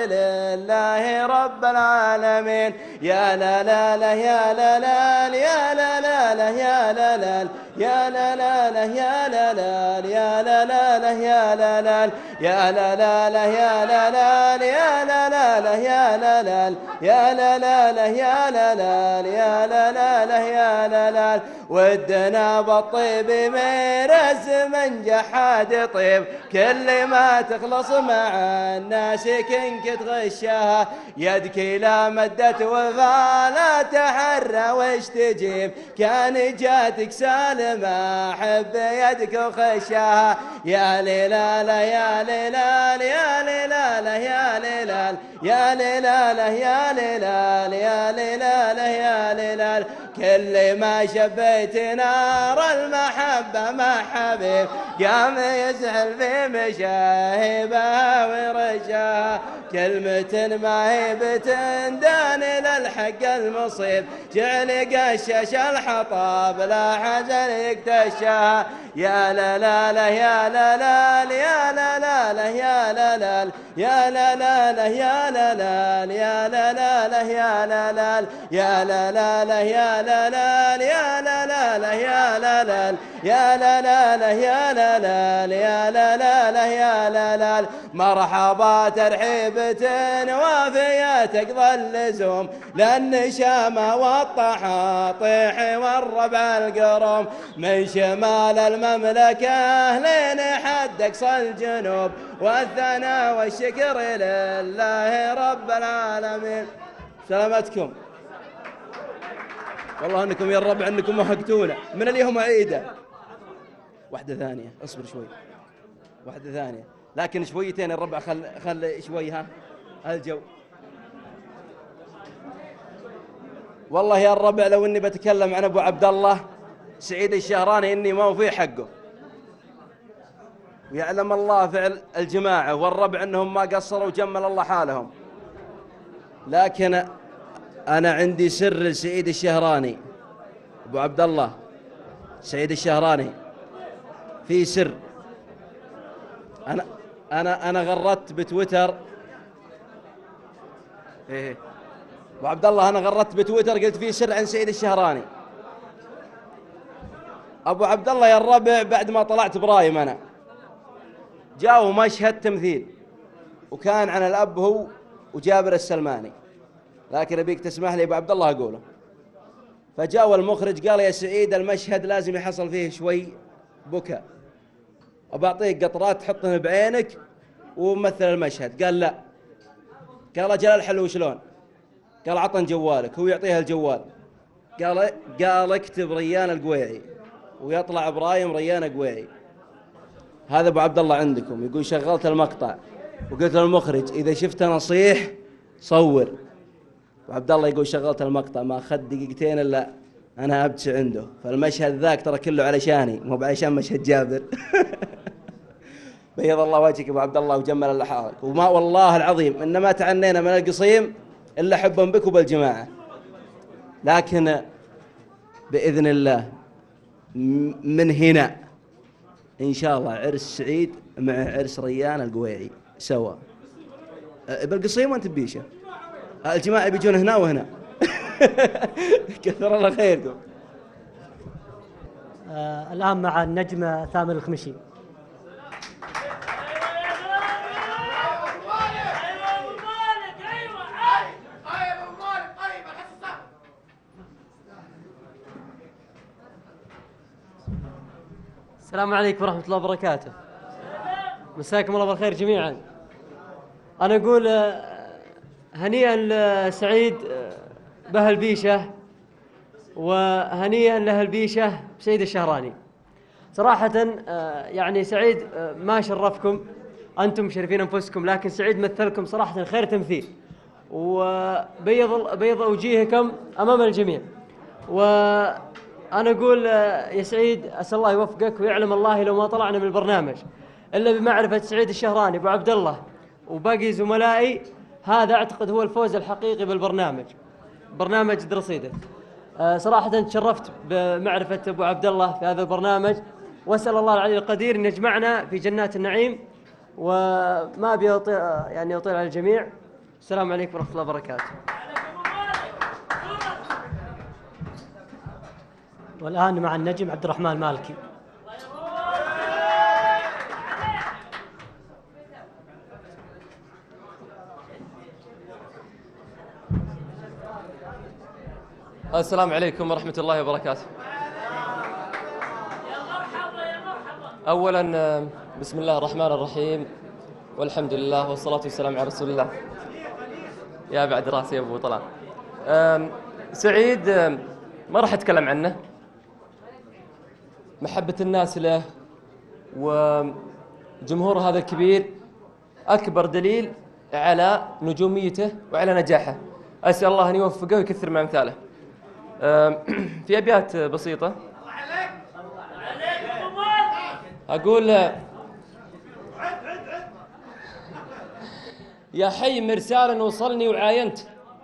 Speaker 14: لله رب العالمين. يا لا لا لا يا لا لا يا لا لا لا يا لا لا يا لا لا لا يا لا لا يا لا لا لا يا لا لا يا لا لا لا يا لا لا يا لا لا لا يا لا لا يا لا لا لا يا لا لا يا لا لا لا يا لا لا. ودنا بالطيب ميرز من جحاد طيب، كل ما تخلص مع الناس كنك تغشها، يدك لا مدت وفا لا تحرى وش تجيب، كان جاتك سالمة حب يدك وخشاها. يا ليلى لا يا ليلى يا ليلى لا يا ليلى يا ليلى لا يا ليلى يا ليلى لا يا ليلى. كل ما شبيت نار المحبة مع حبيب، قام يزعل في مشاهبها ورجاها، كلمة ما هي بتندان للحق المصيب، جعل قشش الحطاب لا حزن يكتشاها. يا لا لا لا يا لا لا يا لا لا لا يا لا لا يا لا لا لا يا لا لا يا لا لا لا يا لا لا يا لا لا لا يا لا لا يا لا لا لا يا لا لا يا لا لا لا يا لا لا يا لا لا لا يا لا لا. مرحبا ترحيبة وافية تقضى اللزوم، للنشامة والطحاطيح والربع القروم، من شمال المملكة لين حد أقصى الجنوب، والثناء والشكر لله رب العالمين. سلامتكم. والله انكم يا الربع انكم وحقتونا من اليوم عيده. واحده ثانيه، اصبر شوي، واحده ثانيه، لكن شويتين الربع، خل خل شوي ها الجو. والله يا الربع لو اني بتكلم عن ابو عبد الله سعيد الشهراني اني ما هو في حقه، ويعلم الله فعل الجماعه والربع انهم ما قصروا وجمل الله حالهم، لكن أنا عندي سر لسعيد الشهراني. أبو عبد الله سعيد الشهراني في سر. أنا أنا أنا غردت بتويتر. إيه أبو عبد الله أنا غردت بتويتر قلت في سر عن سعيد الشهراني. أبو عبد الله يا الربع بعد ما طلعت برايم أنا جاءوا مشهد تمثيل، وكان عن الأب هو وجابر السلماني، لكن أبيك تسمح لي أبو عبد الله أقوله. فجاء المخرج قال يا سعيد المشهد لازم يحصل فيه شوي بكاء، وبعطيك قطرات تحطها بعينك ومثل المشهد. قال لا. قال أجل الحلو شلون؟ قال عطن جوالك، هو يعطيها الجوال. قال قال اكتب ريان القويعي ويطلع برايم ريان القويعي. هذا أبو عبد الله عندكم. يقول شغلت المقطع وقلت للمخرج إذا شفت نصيح صور. وعبد الله يقول شغلت المقطع ما أخذ دقيقتين إلا أنا أبتس عنده، فالمشهد ذاك ترى كله علشاني مو بعشان مشهد جابر. بيض الله وجهك أبو عبد الله وجمل اللحاق، وما والله العظيم إن ما تعنينا من القصيم إلا حبا بك وبالجماعة، لكن بإذن الله من هنا
Speaker 15: إن شاء الله عرس سعيد مع عرس ريان القويعي سوا بالقصيم وأنت ببيشة. الجماعة بيجون هنا وهنا. كثر الله خيركم.
Speaker 1: آه الآن مع النجم ثامر الخمشي.
Speaker 16: السلام عليكم ورحمة الله وبركاته. مساكم الله بالخير جميعا. أنا أقول هنيئا لسعيد بهالبيشة وهنيئا لهالبيشة بسيد الشهراني. صراحة يعني سعيد ما شرفكم، أنتم مشرفين أنفسكم، لكن سعيد مثلكم صراحة خير تمثيل وبيض بيض وجيهكم أمام الجميع. وأنا أقول يا سعيد أسأل الله يوفقك، ويعلم الله لو ما طلعنا من البرنامج إلا بمعرفة سعيد الشهراني أبو عبد الله وباقي زملائي، هذا أعتقد هو الفوز الحقيقي بالبرنامج، برنامج درصيدة. صراحة تشرفت بمعرفة أبو عبد الله في هذا البرنامج، وأسأل الله العلي القدير أن يجمعنا في جنات النعيم، وما أبي أطيل يعني أطيل على الجميع. السلام عليكم ورحمة الله وبركاته.
Speaker 1: والآن مع النجم عبد الرحمن مالكي.
Speaker 17: السلام عليكم ورحمة الله وبركاته. أولا بسم الله الرحمن الرحيم، والحمد لله والصلاة والسلام على رسول الله. يا بعد راسي يا أبو طلال. سعيد ما راح أتكلم عنه، محبة الناس له وجمهور هذا الكبير أكبر دليل على نجوميته وعلى نجاحه. أسأل الله أن يوفقه ويكثر من أمثاله. في أبيات بسيطة أقول: يا حي مرسالا وصلني وعاينت،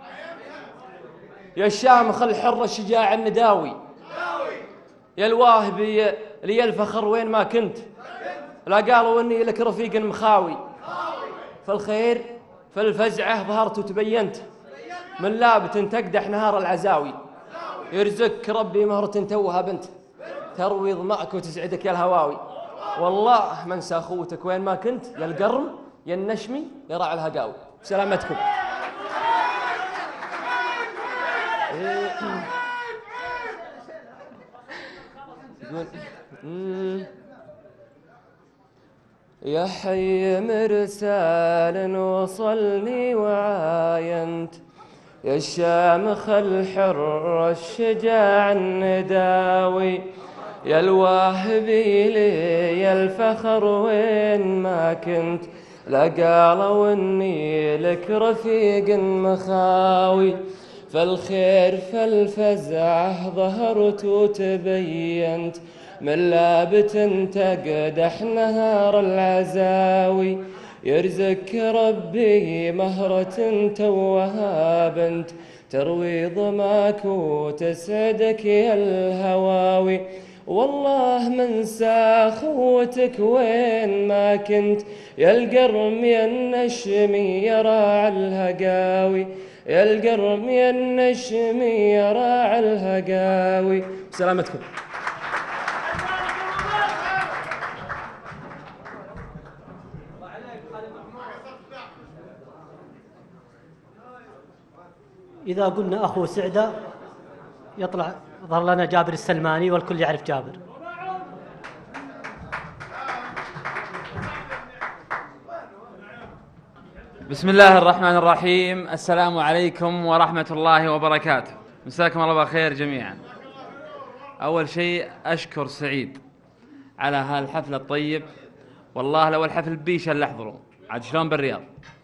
Speaker 17: يا الشامخ الحر الشجاع النداوي، يا الواهبي لي الفخر وين ما كنت، لا قالوا إني لك رفيق مخاوي، فالخير فالفزعة ظهرت وتبينت، من لابت تقدح نهار العزاوي، يرزقك ربي مهرة توها بنت، تروي ظمأك وتسعدك يا الهواوي، والله ما انسى اخوتك وين ما كنت، يا القرم يا النشمي يا راعي الهقاوي. بسلامتكم. يا حي مرسال وصلني وعاينت، يا الشامخ الحر الشجاع النداوي، يا الواهبي لي يا الفخر وين ما كنت، لا قالوا اني لك رفيق مخاوي، فالخير فالفزعه ظهرت وتبينت، من لابت تقدح نهار العزاوي، يرزقك ربي مهرة توها بنت، تروي ظماك وتسعدك يا الهواوي، والله منسى اخوتك وين ما كنت، يا القرم يا النشمي يا راعي الهقاوي، يا القرم يا النشمي يا راعي الهقاوي. بسلامتكم.
Speaker 1: إذا قلنا أخو سعدة يطلع ظهر لنا جابر السلماني، والكل يعرف جابر.
Speaker 18: بسم الله الرحمن الرحيم. السلام عليكم ورحمة الله وبركاته. مساكم الله بالخير جميعا. أول شيء أشكر سعيد على هالحفل الطيب، والله لو الحفل بيش اللي أحضره عاد شلون بالرياض.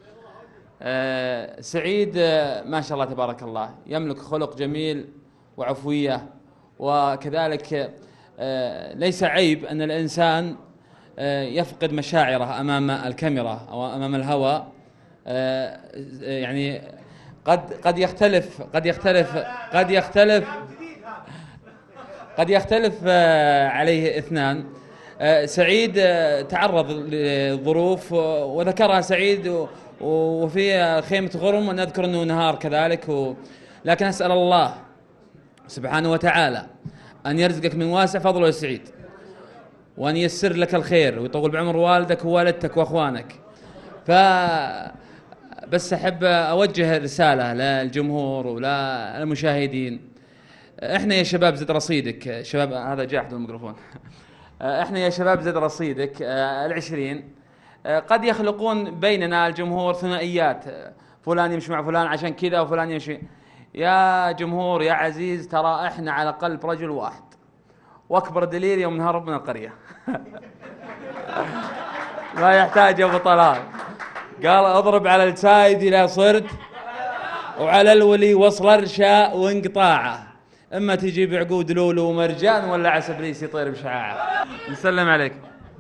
Speaker 18: أه سعيد أه ما شاء الله تبارك الله، يملك خلق جميل وعفوية، وكذلك أه ليس عيب أن الإنسان أه يفقد مشاعره أمام الكاميرا أو أمام الهواء. أه يعني قد قد يختلف قد يختلف قد يختلف قد يختلف أه عليه اثنان. آه، سعيد آه، تعرض لظروف آه، وذكرها سعيد و- وفي خيمة غرم، ونذكر أنه نهار كذلك و... لكن أسأل الله سبحانه وتعالى أن يرزقك من واسع فضله السعيد، وأن ييسر لك الخير ويطول بعمر والدك ووالدتك وأخوانك. ف بس أحب أوجه رسالة للجمهور وللمشاهدين. إحنا يا شباب زد رصيدك، شباب هذا جاحد الميكروفون. إحنا يا شباب زد رصيدك آه، العشرين آه، قد يخلقون بيننا الجمهور ثنائيات، آه، فلان يمشي مع فلان عشان كذا وفلان يمشي. يا جمهور يا عزيز، ترى إحنا على قلب رجل واحد، وأكبر دليل يوم نهرب من القرية. ما يحتاج أبو طلال، قال اضرب على السايد إلى صرت، وعلى الولي وصل الرشاء وانقطاعه، اما تجيب عقود لولو ومرجان ولا عسى ابليس يطير بشعاعه. نسلم عليك.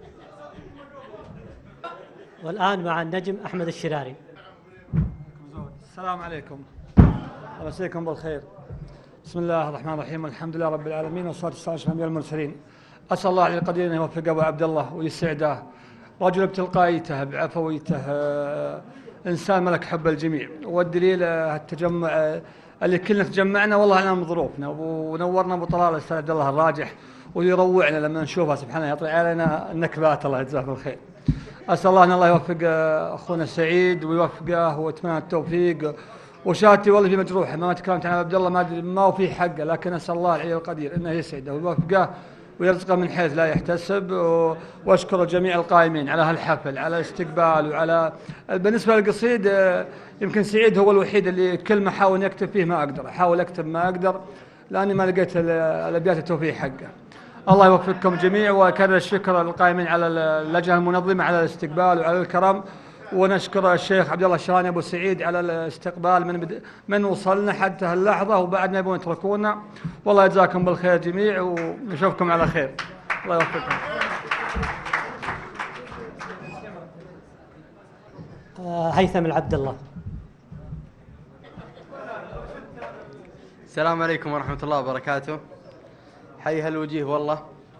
Speaker 1: والآن مع النجم أحمد الشراري.
Speaker 4: السلام عليكم، أمسيكم بالخير. بسم الله الرحمن الرحيم، الحمد لله رب العالمين، والصلاة والسلام على الأنبياء المرسلين. أسأل الله على القدير أن يوفق أبو عبد الله ويسعده، رجل بتلقائيته بعفويته، آه، إنسان ملك حب الجميع. والدليل آه، التجمع آه، اللي كلنا تجمعنا والله أعلم ظروفنا، ونورنا أبو طلال الأستاذ عبد الله الراجح، ويروعنا لما نشوفه سبحانه، يطلع علينا النكبات، الله يجزاه بالخير. أسأل الله أن الله يوفق آه، أخونا سعيد ويوفقه وأتمنى التوفيق. وشاتي والله في مجروحه، ما تكلمت عن عبد الله، ما ادري ما هو في حقه، لكن اسال الله العلي القدير انه يسعده ويوفقه ويرزقه من حيث لا يحتسب. واشكر جميع القائمين على هالحفل، على الاستقبال، وعلى بالنسبه للقصيد آه، يمكن سعيد هو الوحيد اللي كل ما احاول يكتب فيه ما اقدر، احاول اكتب ما اقدر لاني ما لقيت ال- الابيات التوفيق حقه. الله يوفقكم جميع، وكرر الشكر للقائمين على اللجنه المنظمه على الاستقبال وعلى الكرم. ونشكر الشيخ عبد الله الشراني ابو سعيد على الاستقبال من بد... من وصلنا حتى هاللحظه، وبعد ما يبون يتركونا. والله يجزاكم بالخير جميع، ونشوفكم على خير. الله يوفقكم.
Speaker 1: آه، هيثم العبد الله.
Speaker 19: السلام عليكم ورحمة الله وبركاته. حي هالوجيه والله،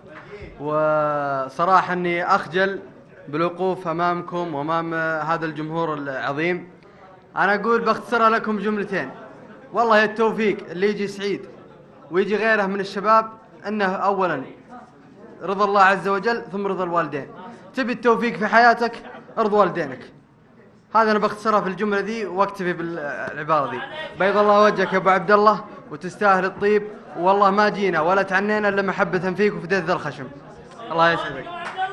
Speaker 19: وصراحة أني أخجل بالوقوف أمامكم وأمام هذا الجمهور العظيم. أنا أقول باختصرها لكم جملتين. والله يا التوفيق اللي يجي سعيد ويجي غيره من الشباب، أنه أولا رضا الله عز وجل ثم رضا الوالدين. تبي التوفيق في حياتك ارض والدينك. هذا أنا باختصرها في الجملة دي واكتفي بالعبارة دي. بيض الله وجهك يا أبو عبد الله، وتستاهل الطيب، والله ما جينا ولا تعنينا إلا محبة فيك وفديت ذا الخشم. الله يسعدك.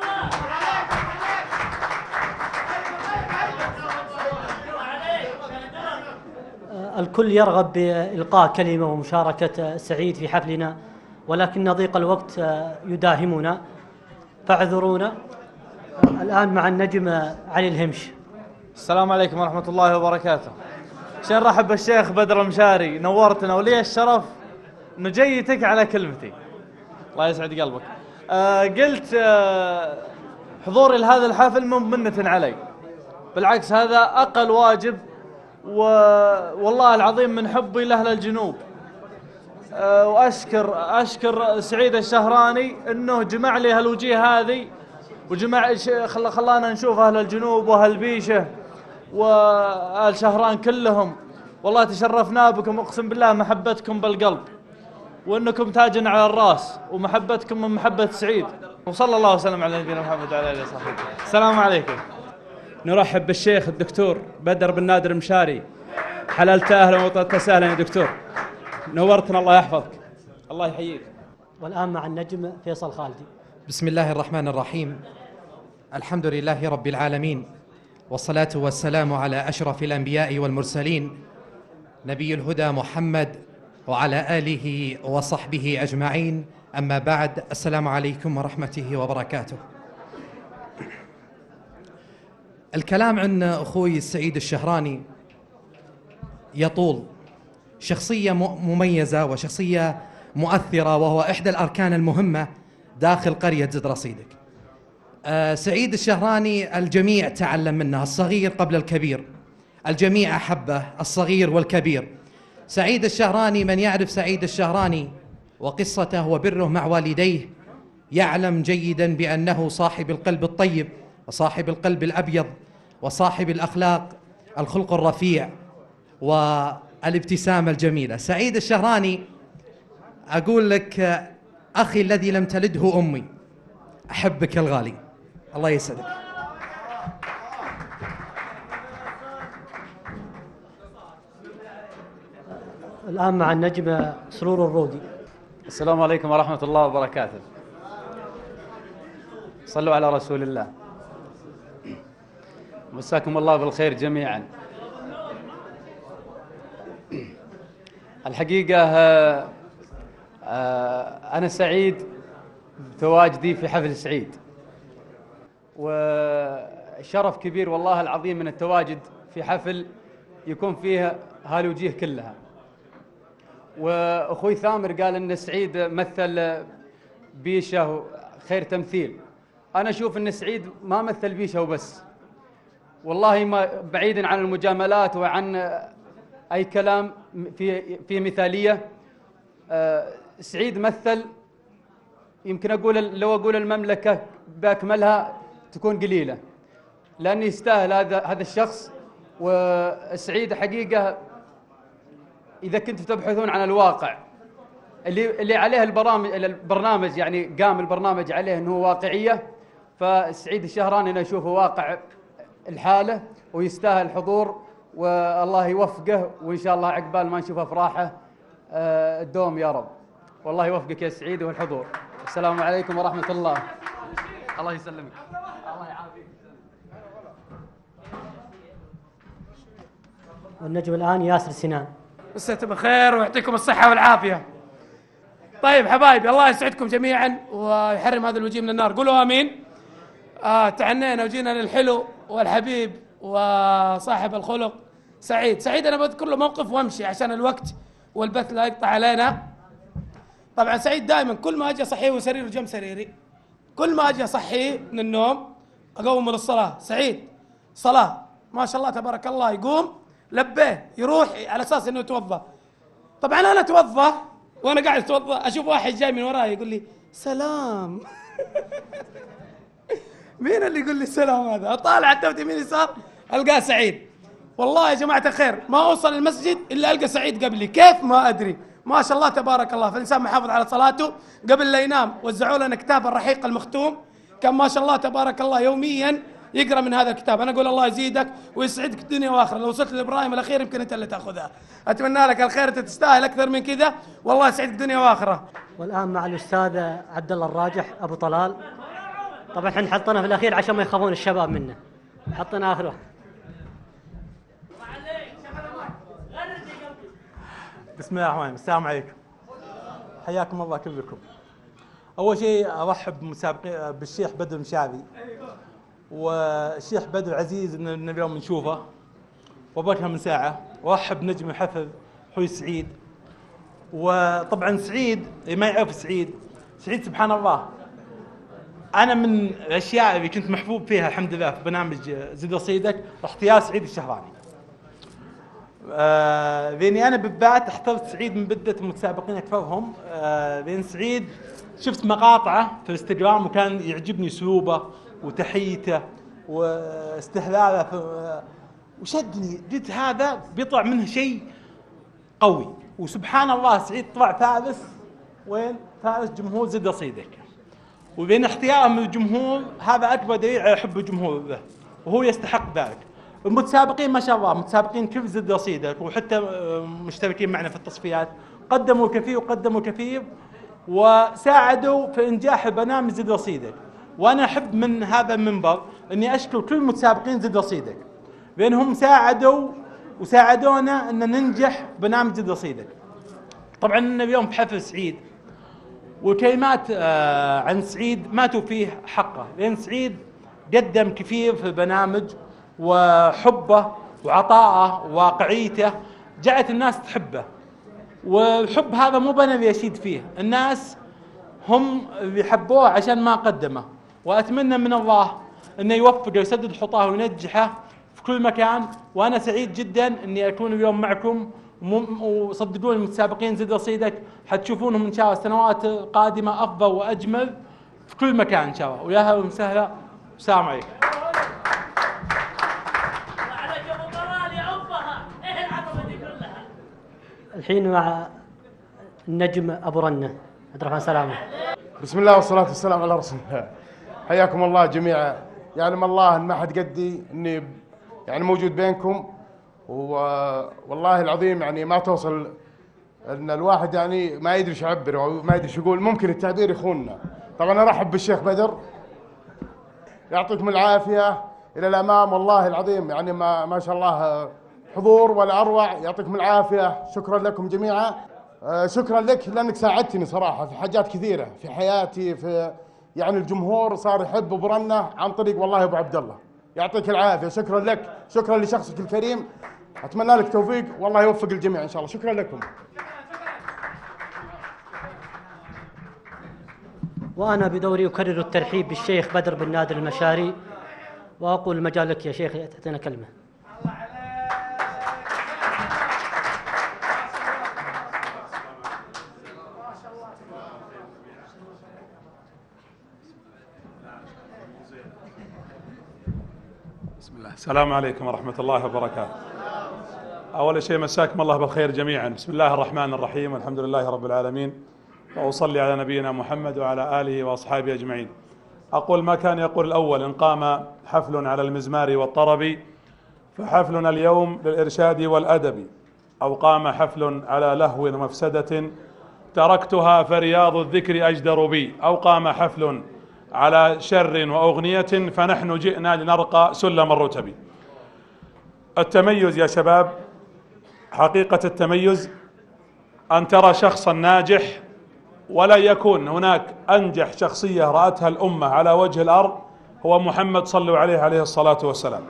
Speaker 1: الكل يرغب بإلقاء كلمة ومشاركة سعيد في حفلنا، ولكن ضيق الوقت يداهمنا فاعذرونا. الآن مع النجم علي الهمش.
Speaker 20: السلام عليكم ورحمة الله وبركاته. عشان رحب بالشيخ بدر المشاري، نورتنا ولي الشرف انه جيتك على كلمتي. الله يسعد قلبك. آه قلت آه حضوري لهذا الحفل مو منة علي، بالعكس هذا أقل واجب، و... والله العظيم من حبي لأهل الجنوب. أه وأشكر أشكر سعيد الشهراني إنه جمع لي هالوجيه هذه، وجمع خل... خلانا نشوف أهل الجنوب وأهل بيشه وأهل شهران كلهم. والله تشرفنا بكم، أقسم بالله محبتكم بالقلب، وإنكم تاج على الرأس، ومحبتكم من محبة سعيد. وصلى الله وسلم على نبينا محمد وعلى آله وصحبه. السلام عليكم.
Speaker 7: نرحب بالشيخ الدكتور بدر بن نادر المشاري. حللت اهلا وسهلا يا دكتور، نورتنا، الله يحفظك. الله يحييك.
Speaker 1: والآن مع النجم فيصل خالدي.
Speaker 21: بسم الله الرحمن الرحيم. الحمد لله رب العالمين، والصلاة والسلام على أشرف الأنبياء والمرسلين، نبي الهدى محمد وعلى آله وصحبه أجمعين. أما بعد، السلام عليكم ورحمته وبركاته. الكلام عن أخوي السعيد الشهراني يطول. شخصية مميزة وشخصية مؤثرة، وهو إحدى الأركان المهمة داخل قرية زد رصيدك. آه سعيد الشهراني الجميع تعلم منه، الصغير قبل الكبير، الجميع أحبه، الصغير والكبير. سعيد الشهراني، من يعرف سعيد الشهراني وقصته وبره مع والديه يعلم جيدا بأنه صاحب القلب الطيب وصاحب القلب الأبيض وصاحب الأخلاق الخلق الرفيع والابتسامة الجميلة. سعيد الشهراني، أقول لك أخي الذي لم تلده أمي، أحبك الغالي، الله يسعدك.
Speaker 1: الآن مع النجم سرور الرودي.
Speaker 20: السلام عليكم ورحمة الله وبركاته. صلوا على رسول الله. مساكم الله بالخير جميعا. الحقيقة أنا سعيد بتواجدي في حفل سعيد، وشرف كبير والله العظيم من التواجد في حفل يكون فيه هالوجيه كلها. وأخوي ثامر قال أن سعيد مثل بيشه خير تمثيل. أنا أشوف أن سعيد ما مثل بيشه وبس، والله ما بعيدا عن المجاملات وعن أي كلام في في مثالية. سعيد مثل، يمكن أقول لو أقول المملكة بأكملها تكون قليلة، لأنه يستاهل هذا هذا الشخص. وسعيد حقيقة إذا كنتم تبحثون عن الواقع اللي اللي عليه البرامج البرنامج يعني قام البرنامج عليه أنه واقعية، فسعيد الشهراني أنا أشوفه واقع الحالة ويستاهل الحضور، والله يوفقه، وإن شاء الله عقبال ما نشوف أفراحه الدوم يا رب. والله يوفقك يا سعيد والحضور. السلام عليكم ورحمة الله. الله يسلمك. الله يعافيك.
Speaker 1: والنجم الآن ياسر سنان.
Speaker 3: مساكم بخير ويعطيكم الصحة والعافية. طيب حبايبي، الله يسعدكم جميعا ويحرم هذا الوجيه من النار. قولوا آمين. آه تعنينا وجينا للحلو والحبيب وصاحب الخلق سعيد. سعيد أنا بذكر له موقف وامشي عشان الوقت والبث لا يقطع علينا. طبعا سعيد دائما كل ما أجي أصحيه وسريره جنب سريري، كل ما أجي أصحيه من النوم أقومه للصلاة. سعيد صلاة ما شاء الله تبارك الله، يقوم لبيه يروح على أساس إنه يتوضأ. طبعا أنا أتوضأ وأنا قاعد أتوضأ أشوف واحد جاي من وراي يقول لي سلام. مين اللي يقول لي السلام هذا؟ أطالع التوت يمين يسار ألقاه سعيد. والله يا جماعة الخير ما أوصل المسجد إلا ألقى سعيد قبلي، كيف ما أدري. ما شاء الله تبارك الله، فالإنسان محافظ على صلاته. قبل لا ينام وزعوا لنا كتاب الرحيق المختوم، كان ما شاء الله تبارك الله يوميا يقرأ من هذا الكتاب. أنا أقول الله يزيدك ويسعدك الدنيا وآخرة. لو وصلت لإبراهيم الأخير يمكن أنت اللي تأخذها. أتمنى لك الخير، أنت تستاهل أكثر من كذا، والله يسعدك الدنيا وآخرة.
Speaker 1: والآن مع الأستاذ عبد الله الراجح أبو طلال. طبعا احنا حطينا في الأخير عشان ما يخافون الشباب منه، حطينا آخر واحد.
Speaker 22: بسم الله الرحمن الرحيم. السلام عليكم، حياكم الله كلكم. أول شيء أرحب بمسابقين بالشيخ بدر المشاعري، والشيخ بدر عزيز إن اليوم نشوفه وبركة من ساعة. وأرحب نجم الحفل أخوي سعيد. وطبعا سعيد ما يعرف سعيد، سعيد سبحان الله أنا من الأشياء اللي كنت محبوب فيها الحمد لله في برنامج زد رصيدك اختيار سعيد الشهراني. آه لأني أنا بالذات احترت سعيد من بدة المتسابقين أكثرهم. آه لأن سعيد شفت مقاطعه في الانستغرام وكان يعجبني أسلوبه وتحيته واستهلاله في وشدني، قلت هذا بيطلع منه شيء قوي. وسبحان الله سعيد طلع ثالث، وين؟ ثالث جمهور زد رصيدك. وبين اختياره من الجمهور هذا أكبر دليل على حب الجمهور له، وهو يستحق ذلك. المتسابقين ما شاء الله متسابقين كيف زد رصيدك، وحتى مشتركين معنا في التصفيات قدموا كثير وقدموا كثير وساعدوا في إنجاح البرنامج زد رصيدك. وأنا أحب من هذا المنبر أني أشكر كل متسابقين زد رصيدك، لأنهم ساعدوا وساعدونا أن ننجح برنامج زد رصيدك. طبعا اليوم بحفل سعيد، وكلمات عن سعيد ما توفيه حقه، لأن سعيد قدم كثير في البرنامج، وحبه وعطاءه وواقعيته جعلت الناس تحبه. والحب هذا مو أنا اللي أشيد فيه، الناس هم اللي حبوه عشان ما قدمه. وأتمنى من الله أنه يوفقه ويسدد خطاه وينجحه في كل مكان. وأنا سعيد جدا أني أكون اليوم معكم، وصدقوني المتسابقين زد رصيدك حتشوفونهم إن شاء الله السنوات القادمة أفضل وأجمل في كل مكان ان شاء الله. ويا هلا وسهلا، والسلام عليكم.
Speaker 1: الحين مع النجم أبو رنة عبد الرحمن سلامة.
Speaker 5: بسم الله والصلاة والسلام على رسول الله. حياكم الله جميعا. يعلم الله ان ما حد قدي اني يعني موجود بينكم، والله العظيم يعني ما توصل ان الواحد يعني ما يدري ايش يعبر او ما يدري ايش يقول، ممكن التعبير يخوننا. طبعا ارحب بالشيخ بدر، يعطيكم العافيه الى الامام، والله العظيم يعني ما ما شاء الله حضور ولا اروع، يعطيكم العافيه. شكرا لكم جميعا. شكرا لك لانك ساعدتني صراحه في حاجات كثيره في حياتي، في يعني الجمهور صار يحب ابو رنه عن طريق والله ابو عبد الله. يعطيك العافيه، شكرا لك، شكرا لشخصك الكريم، اتمنى لك توفيق والله يوفق الجميع ان شاء الله. شكرا لكم.
Speaker 1: وأنا بدوري أكرر الترحيب بالشيخ بدر بن نادر المشاري، وأقول المجال لك يا شيخ تعطينا كلمة.
Speaker 22: بسم الله. السلام عليكم ورحمة الله وبركاته. أول شيء مساكم الله بالخير جميعا. بسم الله الرحمن الرحيم، والحمد لله رب العالمين، وأصلي على نبينا محمد وعلى آله وأصحابه أجمعين. أقول ما كان يقول الأول: إن قام حفل على المزمار والطرب فحفلنا اليوم للإرشاد والأدب، أو قام حفل على لهو ومفسدة تركتها فرياض الذكر أجدر بي، أو قام حفل على شر وأغنية فنحن جئنا لنرقى سلم الرتب. التميز يا شباب، حقيقة التميز أن ترى شخصا ناجح ولا يكون هناك أنجح شخصية رأتها الأمة على وجه الأرض هو محمد صلوا عليه عليه الصلاة والسلام.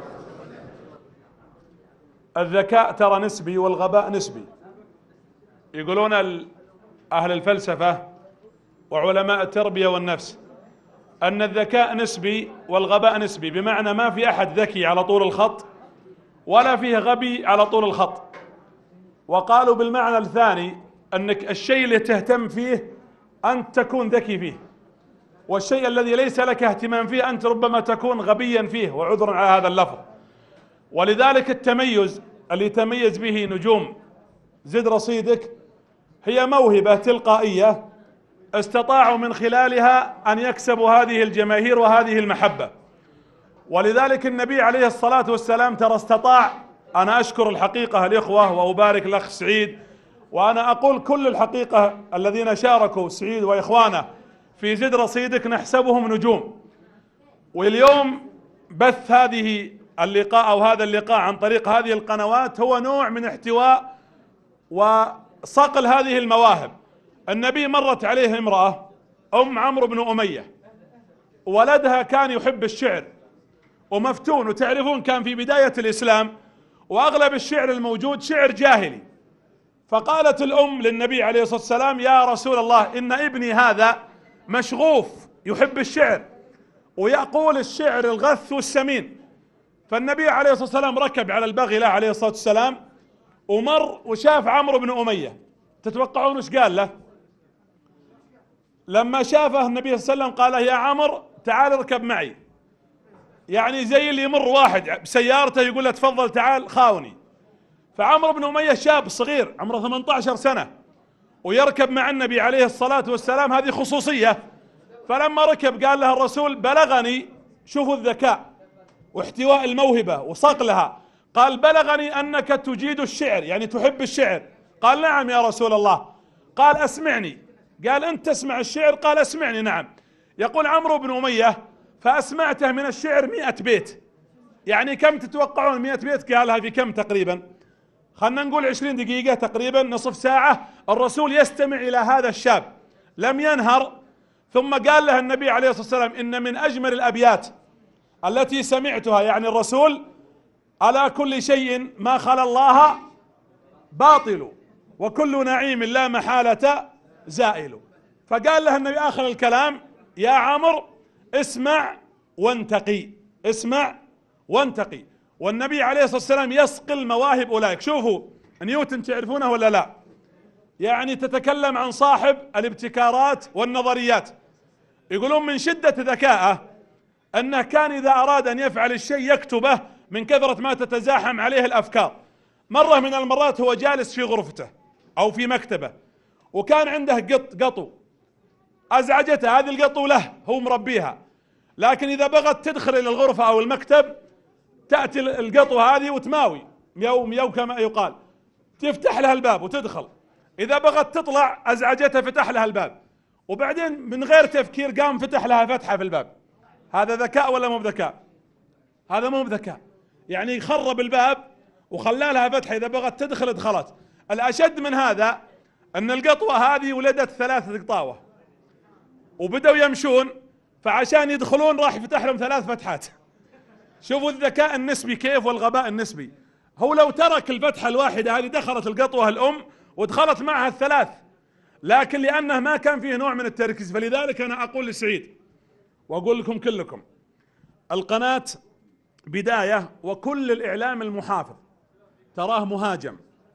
Speaker 22: الذكاء ترى نسبي والغباء نسبي. يقولون أهل الفلسفة وعلماء التربية والنفس أن الذكاء نسبي والغباء نسبي، بمعنى ما في أحد ذكي على طول الخط ولا فيه غبي على طول الخط. وقالوا بالمعنى الثاني أنك الشيء اللي تهتم فيه أنت تكون ذكي فيه، والشيء الذي ليس لك اهتمام فيه أنت ربما تكون غبيا فيه، وعذرا على هذا اللفظ. ولذلك التميز اللي يتميز به نجوم زد رصيدك هي موهبة تلقائية استطاعوا من خلالها أن يكسبوا هذه الجماهير وهذه المحبة. ولذلك النبي عليه الصلاة والسلام ترى استطاع. أنا أشكر الحقيقة الإخوة وأبارك الأخ سعيد، وأنا أقول كل الحقيقة الذين شاركوا سعيد وإخوانه في زد رصيدك نحسبهم نجوم. واليوم بث هذه اللقاء أو هذا اللقاء عن طريق هذه القنوات هو نوع من احتواء وصقل هذه المواهب. النبي مرت عليه امرأة أم عمرو بن أمية، ولدها كان يحب الشعر ومفتون، وتعرفون كان في بداية الإسلام وأغلب الشعر الموجود شعر جاهلي. فقالت الأم للنبي عليه الصلاة والسلام: يا رسول الله إن ابني هذا مشغوف يحب الشعر ويقول الشعر الغث والسمين. فالنبي عليه الصلاة والسلام ركب على البغلة عليه الصلاة والسلام ومر وشاف عمرو بن أمية. تتوقعون ايش قال له؟ لما شافه النبي صلى الله عليه وسلم قال له: يا عمرو تعال اركب معي. يعني زي اللي يمر واحد بسيارته يقول له تفضل تعال خاوني. فعمرو بن أمية شاب صغير عمره ثمانية عشر سنة ويركب مع النبي عليه الصلاة والسلام، هذه خصوصية. فلما ركب قال له الرسول: بلغني، شوفوا الذكاء واحتواء الموهبة وصقلها، قال: بلغني أنك تجيد الشعر، يعني تحب الشعر. قال: نعم يا رسول الله. قال: أسمعني. قال: أنت تسمع الشعر؟ قال: أسمعني. نعم. يقول عمرو بن أمية: فأسمعته من الشعر مئة بيت. يعني كم تتوقعون مئة بيت قالها في كم تقريبا؟ خلنا نقول عشرين دقيقة تقريبا، نصف ساعة. الرسول يستمع إلى هذا الشاب لم ينهر. ثم قال له النبي عليه الصلاة والسلام: إن من أجمل الأبيات التي سمعتها، يعني الرسول: على كل شيء ما خلا الله باطل وكل نعيم لا محالة زائل. فقال له النبي آخر الكلام: يا عمرو اسمع وانتقي، اسمع وانتقي. والنبي عليه الصلاة والسلام يصقل مواهب أولئك. شوفوا نيوتن تعرفونه ولا لا؟ يعني تتكلم عن صاحب الابتكارات والنظريات.
Speaker 8: يقولون من شدة ذكائه أنه كان إذا أراد أن يفعل الشيء يكتبه من كثرة ما تتزاحم عليه الأفكار. مرة من المرات هو جالس في غرفته أو في مكتبه وكان عنده قط قطو أزعجته هذه القطو له، هو مربيها، لكن إذا بغت تدخل إلى الغرفة أو المكتب تأتي القطو هذه وتماوي ميو ميو كما يقال، تفتح لها الباب وتدخل. إذا بغت تطلع أزعجته فتح لها الباب، وبعدين من غير تفكير قام فتح لها فتحة في الباب. هذا ذكاء ولا مو بذكاء؟ هذا مو بذكاء، يعني خرب الباب وخلى لها فتحة، إذا بغت تدخل دخلت. الأشد من هذا أن القطوة هذه ولدت ثلاثة قطاوة وبدأوا يمشون، فعشان يدخلون راح يفتح لهم ثلاث فتحات. شوفوا الذكاء النسبي كيف والغباء النسبي. هو لو ترك الفتحة الواحدة هذه دخلت القطوة الأم ودخلت معها الثلاث، لكن لأنه ما كان فيه نوع من التركيز. فلذلك أنا أقول لسعيد وأقول لكم كلكم، القناة بداية وكل الإعلام المحافظ تراه مهاجم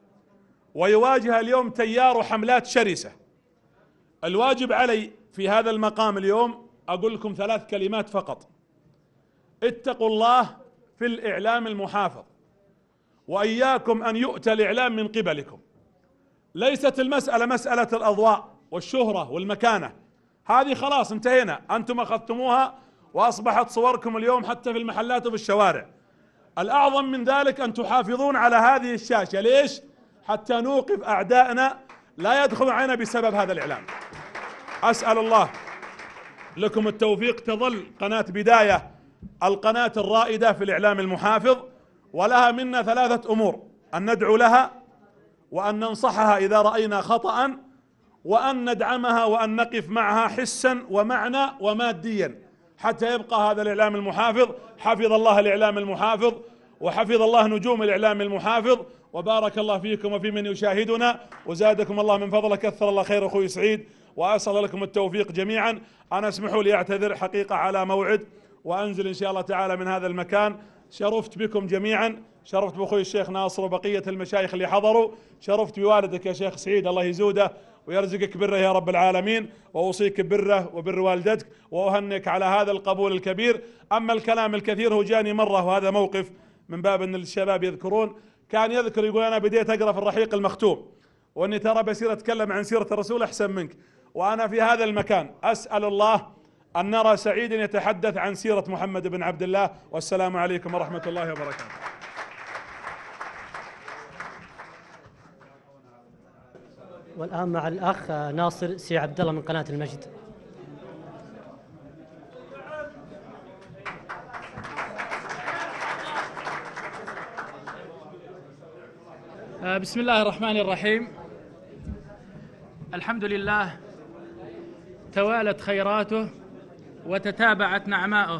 Speaker 8: ويواجه اليوم تيار وحملات شرسة. الواجب علي في هذا المقام اليوم أقول لكم ثلاث كلمات فقط: اتقوا الله في الإعلام المحافظ، وإياكم أن يؤتى الإعلام من قبلكم. ليست المسألة مسألة الأضواء والشهرة والمكانة، هذه خلاص انتهينا، أنتم أخذتموها وأصبحت صوركم اليوم حتى في المحلات وفي الشوارع. الأعظم من ذلك أن تحافظون على هذه الشاشة. ليش؟ حتى نوقف أعدائنا لا يدخلون علينا بسبب هذا الإعلام. أسأل الله لكم التوفيق. تظل قناة بداية القناة الرائدة في الإعلام المحافظ، ولها منا ثلاثة أمور: أن ندعو لها، وأن ننصحها إذا رأينا خطأ، وأن ندعمها وأن نقف معها حسا ومعنى وماديا حتى يبقى هذا الإعلام المحافظ. حفظ الله الإعلام المحافظ، وحفظ الله نجوم الإعلام المحافظ، وبارك الله فيكم وفي من يشاهدنا، وزادكم الله من فضله. كثر الله خير أخوي سعيد، وأسأل لكم التوفيق جميعا. أنا اسمحوا لي أعتذر حقيقة على موعد وأنزل إن شاء الله تعالى من هذا المكان. شرفت بكم جميعا، شرفت بأخوي الشيخ ناصر وبقية المشايخ اللي حضروا، شرفت بوالدك يا شيخ سعيد، الله يزوده ويرزقك بره يا رب العالمين، وأوصيك بره وبر والدتك، وأهنئك على هذا القبول الكبير. أما الكلام الكثير هو جاني مرة، وهذا موقف من باب أن الشباب يذكرون، كان يذكر يقول أنا بديت أقرأ في الرحيق المختوم، وأني ترى بصير أتكلم عن سيرة الرسول أحسن منك، وأنا في هذا المكان أسأل الله أن نرى سعيد يتحدث عن سيرة محمد بن عبد الله. والسلام عليكم ورحمة الله وبركاته.
Speaker 1: والآن مع الأخ ناصر سي عبد الله من قناة المجد.
Speaker 9: بسم الله الرحمن الرحيم. الحمد لله، توالت خيراته وتتابعت نعماؤه،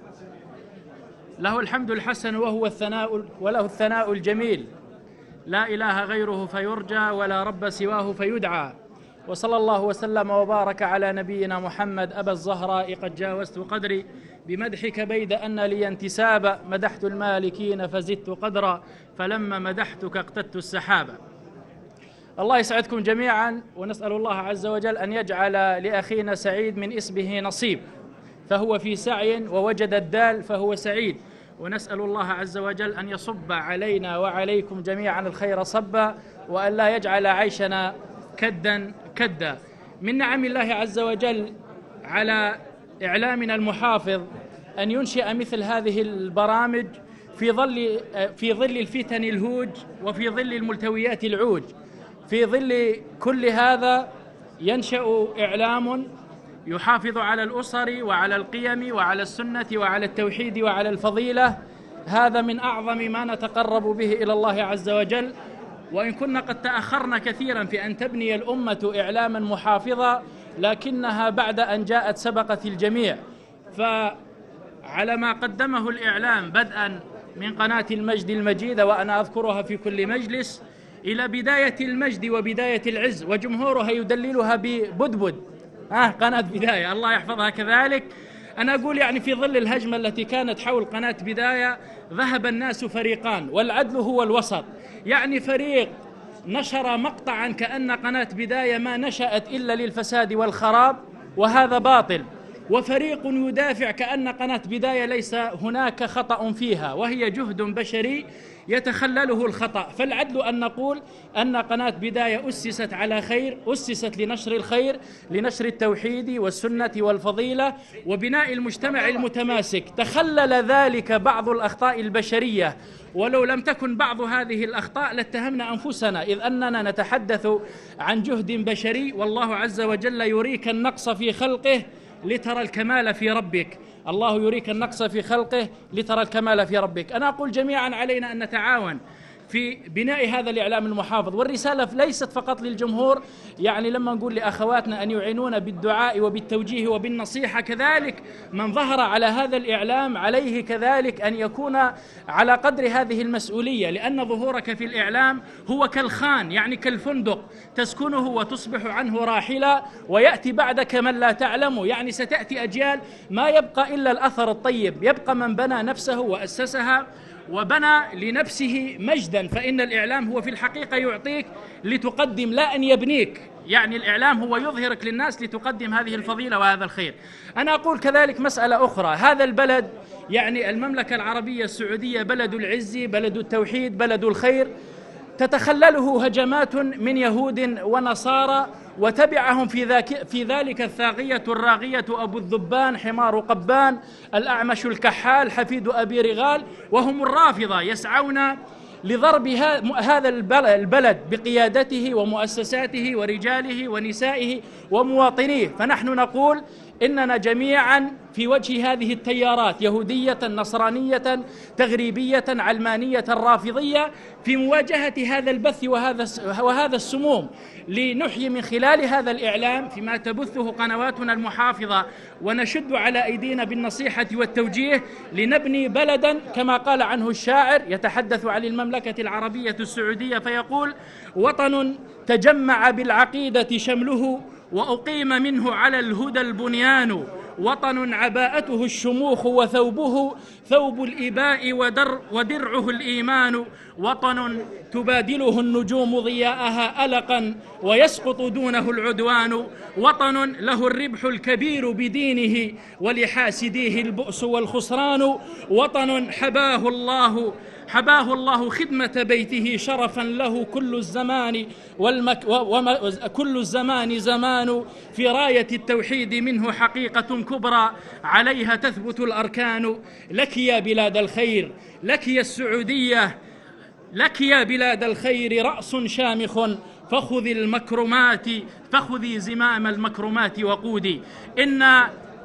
Speaker 9: له الحمد الحسن وهو الثناء وله الثناء الجميل، لا إله غيره فيرجى ولا رب سواه فيدعى. وصلى الله وسلم وبارك على نبينا محمد أبا الزهراء. قد جاوزت قدري بمدحك بيد أن لي انتسابا، مدحت المالكين فزدت قدرا، فلما مدحتك اقتدت السحابة. الله يسعدكم جميعا، ونسأل الله عز وجل أن يجعل لأخينا سعيد من اسمه نصيب، فهو في سعي ووجد الدال فهو سعيد. ونسأل الله عز وجل أن يصب علينا وعليكم جميعا الخير صبا، وأن لا يجعل عيشنا كدا كدا. من نعم الله عز وجل على إعلامنا المحافظ أن ينشئ مثل هذه البرامج في ظل في ظل الفتن الهوج، وفي ظل الملتويات العوج. في ظل كل هذا ينشأ إعلام يحافظ على الأسر وعلى القيم وعلى السنة وعلى التوحيد وعلى الفضيلة. هذا من أعظم ما نتقرب به إلى الله عز وجل. وإن كنا قد تأخرنا كثيرا في أن تبني الأمة إعلاما محافظا، لكنها بعد أن جاءت سبقت الجميع. فعلى ما قدمه الإعلام بدءا من قناة المجد المجيدة، وأنا أذكرها في كل مجلس، إلى بداية المجد وبداية العز، وجمهورها يدللها ببدبد آه قناة بداية، الله يحفظها كذلك. أنا أقول يعني في ظل الهجمة التي كانت حول قناة بداية ذهب الناس فريقان، والعدل هو الوسط. يعني فريق نشر مقطعا كأن قناة بداية ما نشأت إلا للفساد والخراب، وهذا باطل. وفريق يدافع كأن قناة بداية ليس هناك خطأ فيها، وهي جهد بشري يتخلله الخطأ. فالعدل أن نقول أن قناة بداية أسست على خير، أسست لنشر الخير، لنشر التوحيد والسنة والفضيلة وبناء المجتمع المتماسك. تخلل ذلك بعض الأخطاء البشرية، ولو لم تكن بعض هذه الأخطاء لاتهمنا أنفسنا، إذ أننا نتحدث عن جهد بشري، والله عز وجل يريك النقص في خلقه لترى الكمال في ربك. الله يريك النقص في خلقه لترى الكمال في ربك. أنا أقول جميعا علينا أن نتعاون في بناء هذا الإعلام المحافظ، والرسالة ليست فقط للجمهور، يعني لما نقول لأخواتنا أن يعينون بالدعاء وبالتوجيه وبالنصيحة، كذلك من ظهر على هذا الإعلام عليه كذلك أن يكون على قدر هذه المسؤولية، لأن ظهورك في الإعلام هو كالخان، يعني كالفندق تسكنه وتصبح عنه راحلا، ويأتي بعدك من لا تعلم، يعني ستأتي أجيال ما يبقى إلا الأثر الطيب، يبقى من بنى نفسه وأسسها وبنى لنفسه مجدا. فإن الإعلام هو في الحقيقة يعطيك لتقدم لا أن يبنيك، يعني الإعلام هو يظهرك للناس لتقدم هذه الفضيلة وهذا الخير. أنا أقول كذلك مسألة أخرى، هذا البلد يعني المملكة العربية السعودية بلد العز، بلد التوحيد، بلد الخير، تتخلله هجمات من يهود ونصارى، وتبعهم في ذاك في ذلك الثاغية الراغية أبو الذبان حمار قبان الأعمش الكحال حفيد أبي رغال، وهم الرافضة يسعون لضرب هذا البلد بقيادته ومؤسساته ورجاله ونسائه ومواطنيه. فنحن نقول إننا جميعا في وجه هذه التيارات، يهودية نصرانية تغريبية علمانية رافضية، في مواجهة هذا البث وهذا وهذا السموم، لنحيي من خلال هذا الإعلام فيما تبثه قنواتنا المحافظة، ونشد على أيدينا بالنصيحة والتوجيه، لنبني بلدا كما قال عنه الشاعر يتحدث عن المملكة العربية السعودية فيقول: وطن تجمع بالعقيدة شمله وأقيم منه على الهدى البنيان، وطن عباءته الشموخ وثوبه ثوب الإباء ودر ودرعه الإيمان، وطن تبادله النجوم ضياءها ألقا ويسقط دونه العدوان، وطن له الربح الكبير بدينه ولحاسديه البؤس والخسران، وطن حباه الله حباه الله خدمة بيته شرفا له كل الزمان والمك وما كل الزمان زمان، في راية التوحيد منه حقيقة كبرى عليها تثبت الأركان. لك يا بلاد الخير، لك يا السعودية، لك يا بلاد الخير رأس شامخ، فخذي المكرمات فخذي زمام المكرمات وقودي. إن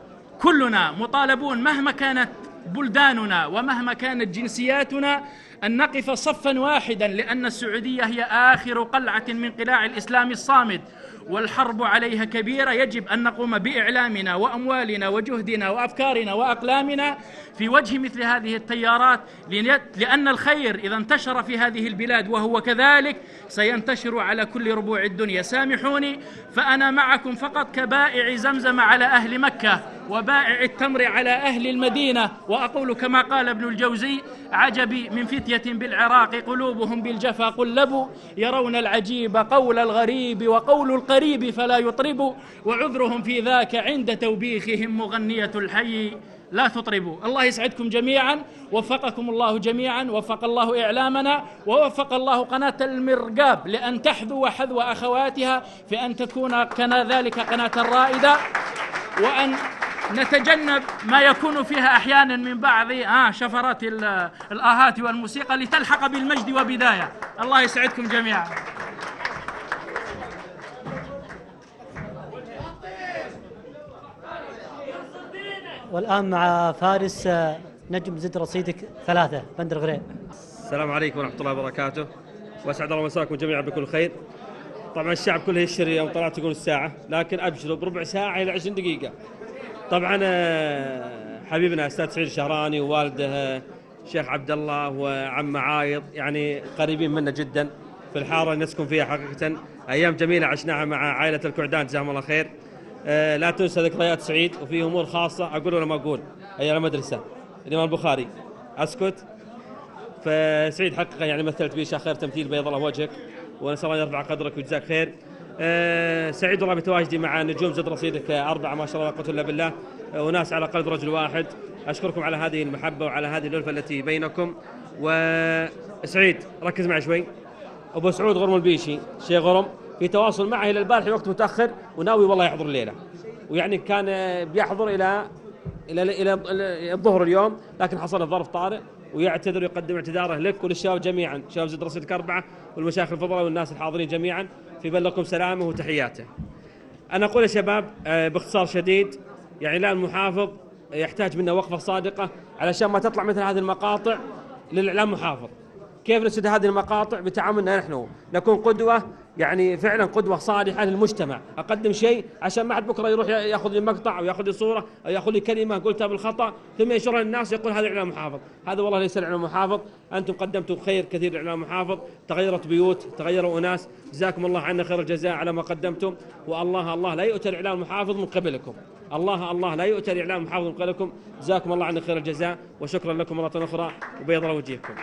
Speaker 9: كلنا مطالبون مهما كانت بلداننا ومهما كانت جنسياتنا أن نقف صفا واحدا، لأن السعودية هي آخر قلعة من قلاع الإسلام الصامد، والحرب عليها كبيرة. يجب أن نقوم بإعلامنا وأموالنا وجهدنا وأفكارنا وأقلامنا في وجه مثل هذه التيارات، لأن الخير إذا انتشر في هذه البلاد وهو كذلك سينتشر على كل ربوع الدنيا. سامحوني، فأنا معكم فقط كبائع زمزم على أهل مكة وبائع التمر على أهل المدينة، وأقول كما قال ابن الجوزي: عجبي من فتية بالعراق قلوبهم بالجفا قلبوا، يرون العجيب قول الغريب وقول القريب فلا يطرب، وعذرهم في ذاك عند توبيخهم مغنية الحي لا تطربوا. الله يسعدكم جميعا، وفقكم الله جميعا، وفق الله إعلامنا، ووفق الله قناة المرقاب لأن تحذو وحذو أخواتها في أن تكون كذلك قناة رائدة، وأن نتجنب ما يكون فيها أحيانا من بعض آه شفرات الآهات والموسيقى لتلحق بالمجد وبداية. الله يسعدكم جميعا.
Speaker 1: والآن مع فارس نجم زد رصيدك ثلاثة بندر غريب.
Speaker 2: السلام عليكم ورحمة الله وبركاته، وأسعد الله مساكم جميعا بكل خير. طبعا الشعب كله يشتري يوم طلعت تقول الساعة، لكن أبشروا بربع ساعة إلى عشرين دقيقة. طبعا حبيبنا أستاذ سعيد الشهراني ووالده شيخ عبد الله وعم عايض يعني قريبين منا جدا في الحارة اللي نسكن فيها، حقيقة أيام جميلة عشناها مع عائلة الكعدان جزاهم الله خير. أه لا تنسى ذكريات سعيد، وفي أمور خاصة أقول ولا ما أقول. أيام المدرسة الإمام البخاري أسكت. فسعيد حقيقة يعني مثلت بي خير تمثيل، بيض الله وجهك، ونسأل الله يرفع قدرك ويجزاك خير. أه سعيد والله بتواجدي مع نجوم زد رصيدك أربعة ما شاء الله لا قوة إلا بالله. وناس على قلب رجل واحد. أشكركم على هذه المحبة وعلى هذه الألفة التي بينكم. وسعيد ركز معي شوي. أبو سعود غرم البيشي شيخ غرم في تواصل معي إلى البارح وقت متأخر وناوي والله يحضر الليلة، ويعني كان بيحضر إلى إلى إلى الظهر اليوم، لكن حصل ظرف طارئ ويعتذر ويقدم اعتذاره لك وللشباب جميعا، شباب زد رصيدك أربعة والمشايخ الفضلاء والناس الحاضرين جميعا، في بلغكم سلامه وتحياته. أنا أقول يا شباب باختصار شديد، يعني الآن المحافظ يحتاج منا وقفة صادقة علشان ما تطلع مثل هذه المقاطع للإعلام محافظ. كيف نسد هذه المقاطع؟ بتعاملنا نحن نكون قدوة، يعني فعلا قدوة صالحة للمجتمع. أقدم شيء عشان ما حد بكرة يروح يأخذ لي مقطع أو يأخذ لي صورة أو يأخذ لي كلمة قلتها بالخطأ ثم ينشرها للناس يقول هذا إعلام محافظ. هذا والله ليس إعلام محافظ. أنتم قدمتم خير كثير إعلام محافظ، تغيرت بيوت، تغيروا أناس، جزاكم الله عنا خير الجزاء على ما قدمتم. والله الله لا يؤتى إعلام محافظ من قبلكم، الله الله لا يؤتى إعلام محافظ من قبلكم. جزاكم الله عنا خير الجزاء وشكرا لكم مرة أخرى وبيض الله وجهكم.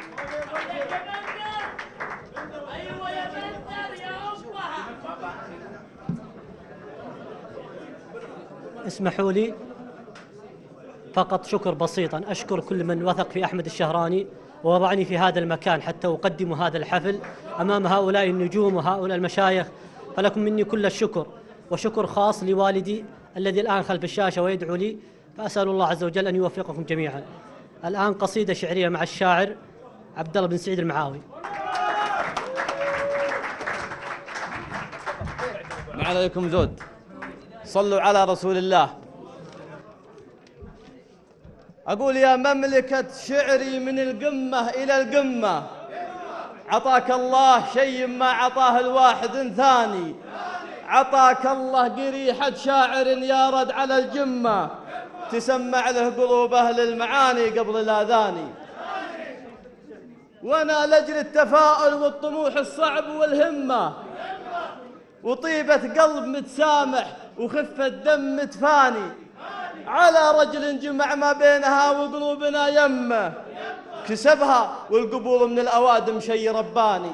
Speaker 1: اسمحوا لي فقط شكر بسيطا، أشكر كل من وثق في أحمد الشهراني ووضعني في هذا المكان حتى أقدم هذا الحفل أمام هؤلاء النجوم وهؤلاء المشايخ، فلكم مني كل الشكر، وشكر خاص لوالدي الذي الآن خلف الشاشة ويدعو لي، فأسأل الله عز وجل أن يوفقكم جميعا. الآن قصيدة شعرية مع الشاعر عبد الله بن سعيد المعاوي.
Speaker 10: ما عليكم زود، صلوا على رسول الله. أقول يا مملكة شعري من القمة إلى القمة، عطاك الله شيء ما عطاه الواحد ثاني، عطاك الله قريحة شاعر يا رد على الجمة، تسمع له قلوب أهل المعاني قبل الآذاني. وأنا لأجل التفاؤل والطموح الصعب والهمة وطيبة قلب متسامح وخفة دم متفاني، على رجل جمع ما بينها وقلوبنا يمه، كسبها والقبول من الأوادم شي رباني،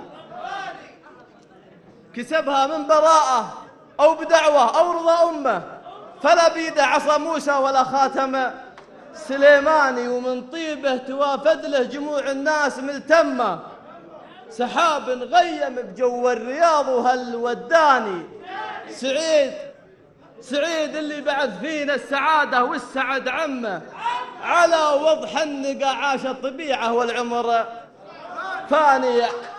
Speaker 10: كسبها من براءة أو بدعوة أو رضا أمه، فلا بيده عصا موسى ولا خاتم سليماني، ومن طيبه توافد له جموع الناس ملتمة، سحاب غيم بجو الرياض وهل وداني. سعيد سعيد اللي بعث فينا السعادة والسعد عمه، على وضح النقا عاش الطبيعة والعمر فاني.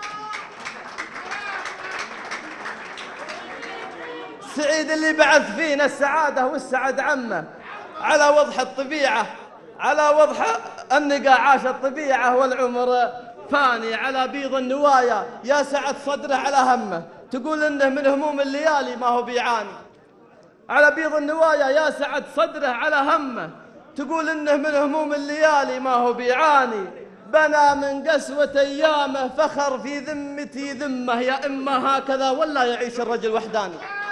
Speaker 10: سعيد اللي بعث فينا السعادة والسعد عمه، على وضح الطبيعة على وضح النقا عاش الطبيعة والعمر فاني، على بيض النوايا يا سعد صدره على همه، تقول انه من هموم الليالي ما هو بيعاني، على بيض النوايا يا سعد صدره على همه، تقول انه من هموم الليالي ما هو بيعاني، بنى من قسوة ايامه فخر في ذمتي ذمه، يا اما هكذا ولا يعيش الرجل وحداني.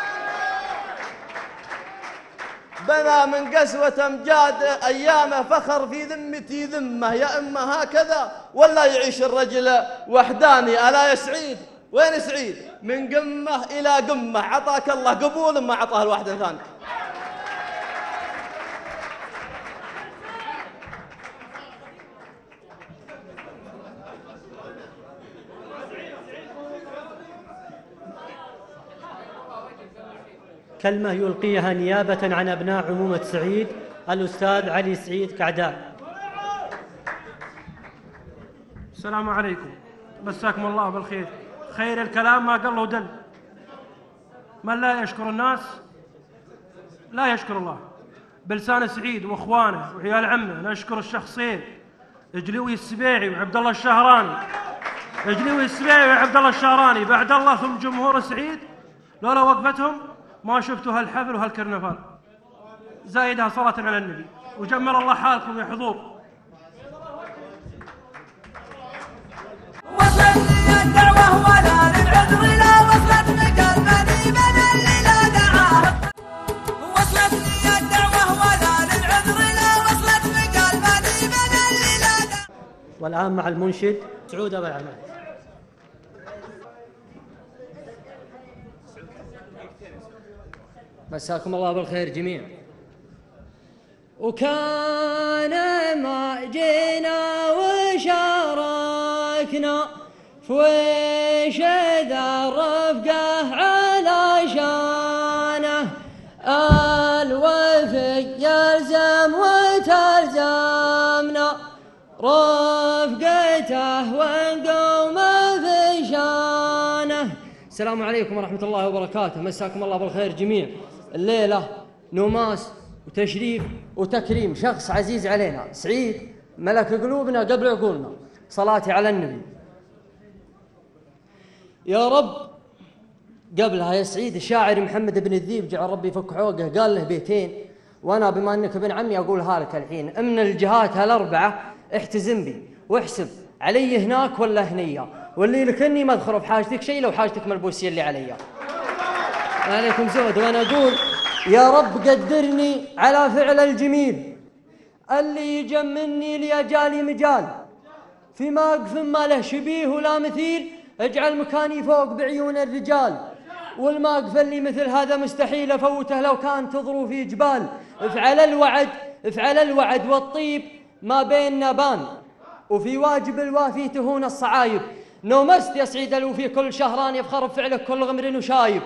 Speaker 10: بنى من قسوة امجاد ايامه فخر في ذمتي ذمه، يا اما هكذا ولا يعيش الرجل وحداني. الا يا سعيد، وين سعيد؟ من قمه الى قمه، عطاك الله قبول ما عطاه الواحد ثاني.
Speaker 1: كلمة يلقيها نيابة عن أبناء عمومة سعيد الأستاذ علي سعيد كعدان.
Speaker 12: السلام عليكم، مساكم الله بالخير. خير الكلام ما قل له دل، من لا يشكر الناس لا يشكر الله. بلسان سعيد واخوانه وعيال عمه نشكر الشخصين اجلوي السبيعي وعبد الله الشهراني، اجلوي السبيعي وعبد الله الشهراني بعد الله ثم جمهور سعيد، لولا وقفتهم ما شفتوا هالحفل وهالكرنفال. زايدها صلاة على النبي، وجمل الله حالكم يا حضور.
Speaker 23: وصلني الدعوة ولا للعذر لا وصلتني قلبني من اللي لا دعاه، وصلتني الدعوة ولا للعذر لا وصلتني قلبني من اللي لا دعاه.
Speaker 1: والآن مع المنشد سعود أبو العماد.
Speaker 24: مساكم الله بالخير جميعا.
Speaker 6: وكان ما جينا وشاركنا في ويش ذا الرفقة علشانه الوفي يلزم وتلزمنا رفقته ونقوم في شانه. السلام عليكم ورحمة الله وبركاته، مساكم الله بالخير جميع. الليلة نوماس وتشريف وتكريم شخص عزيز علينا، سعيد ملك قلوبنا قبل عقولنا. صلاتي على النبي. يا رب قبلها يا سعيد الشاعر محمد بن الذيب جعل ربي يفك عوقه قال له بيتين، وانا بما انك ابن عمي اقولها لك الحين. من الجهات هالاربعه احتزم بي واحسب علي هناك ولا هنيه، واللي لكني ما ادخل بحاجتك شيء لو حاجتك ملبوسيه اللي علي. عليكم زود. وانا اقول يا رب قدرني على فعل الجميل اللي يجمني ليجالي مجال في موقف ما له شبيه ولا مثيل، اجعل مكاني فوق بعيون الرجال. والموقف اللي مثل هذا مستحيل افوته لو كانت ظروفي جبال. افعل الوعد افعل الوعد والطيب ما بيننا بان، وفي واجب الوافي تهون الصعايب. نومست يا سعيد الوفي كل شهران يفخر بفعلك كل غمر وشايب.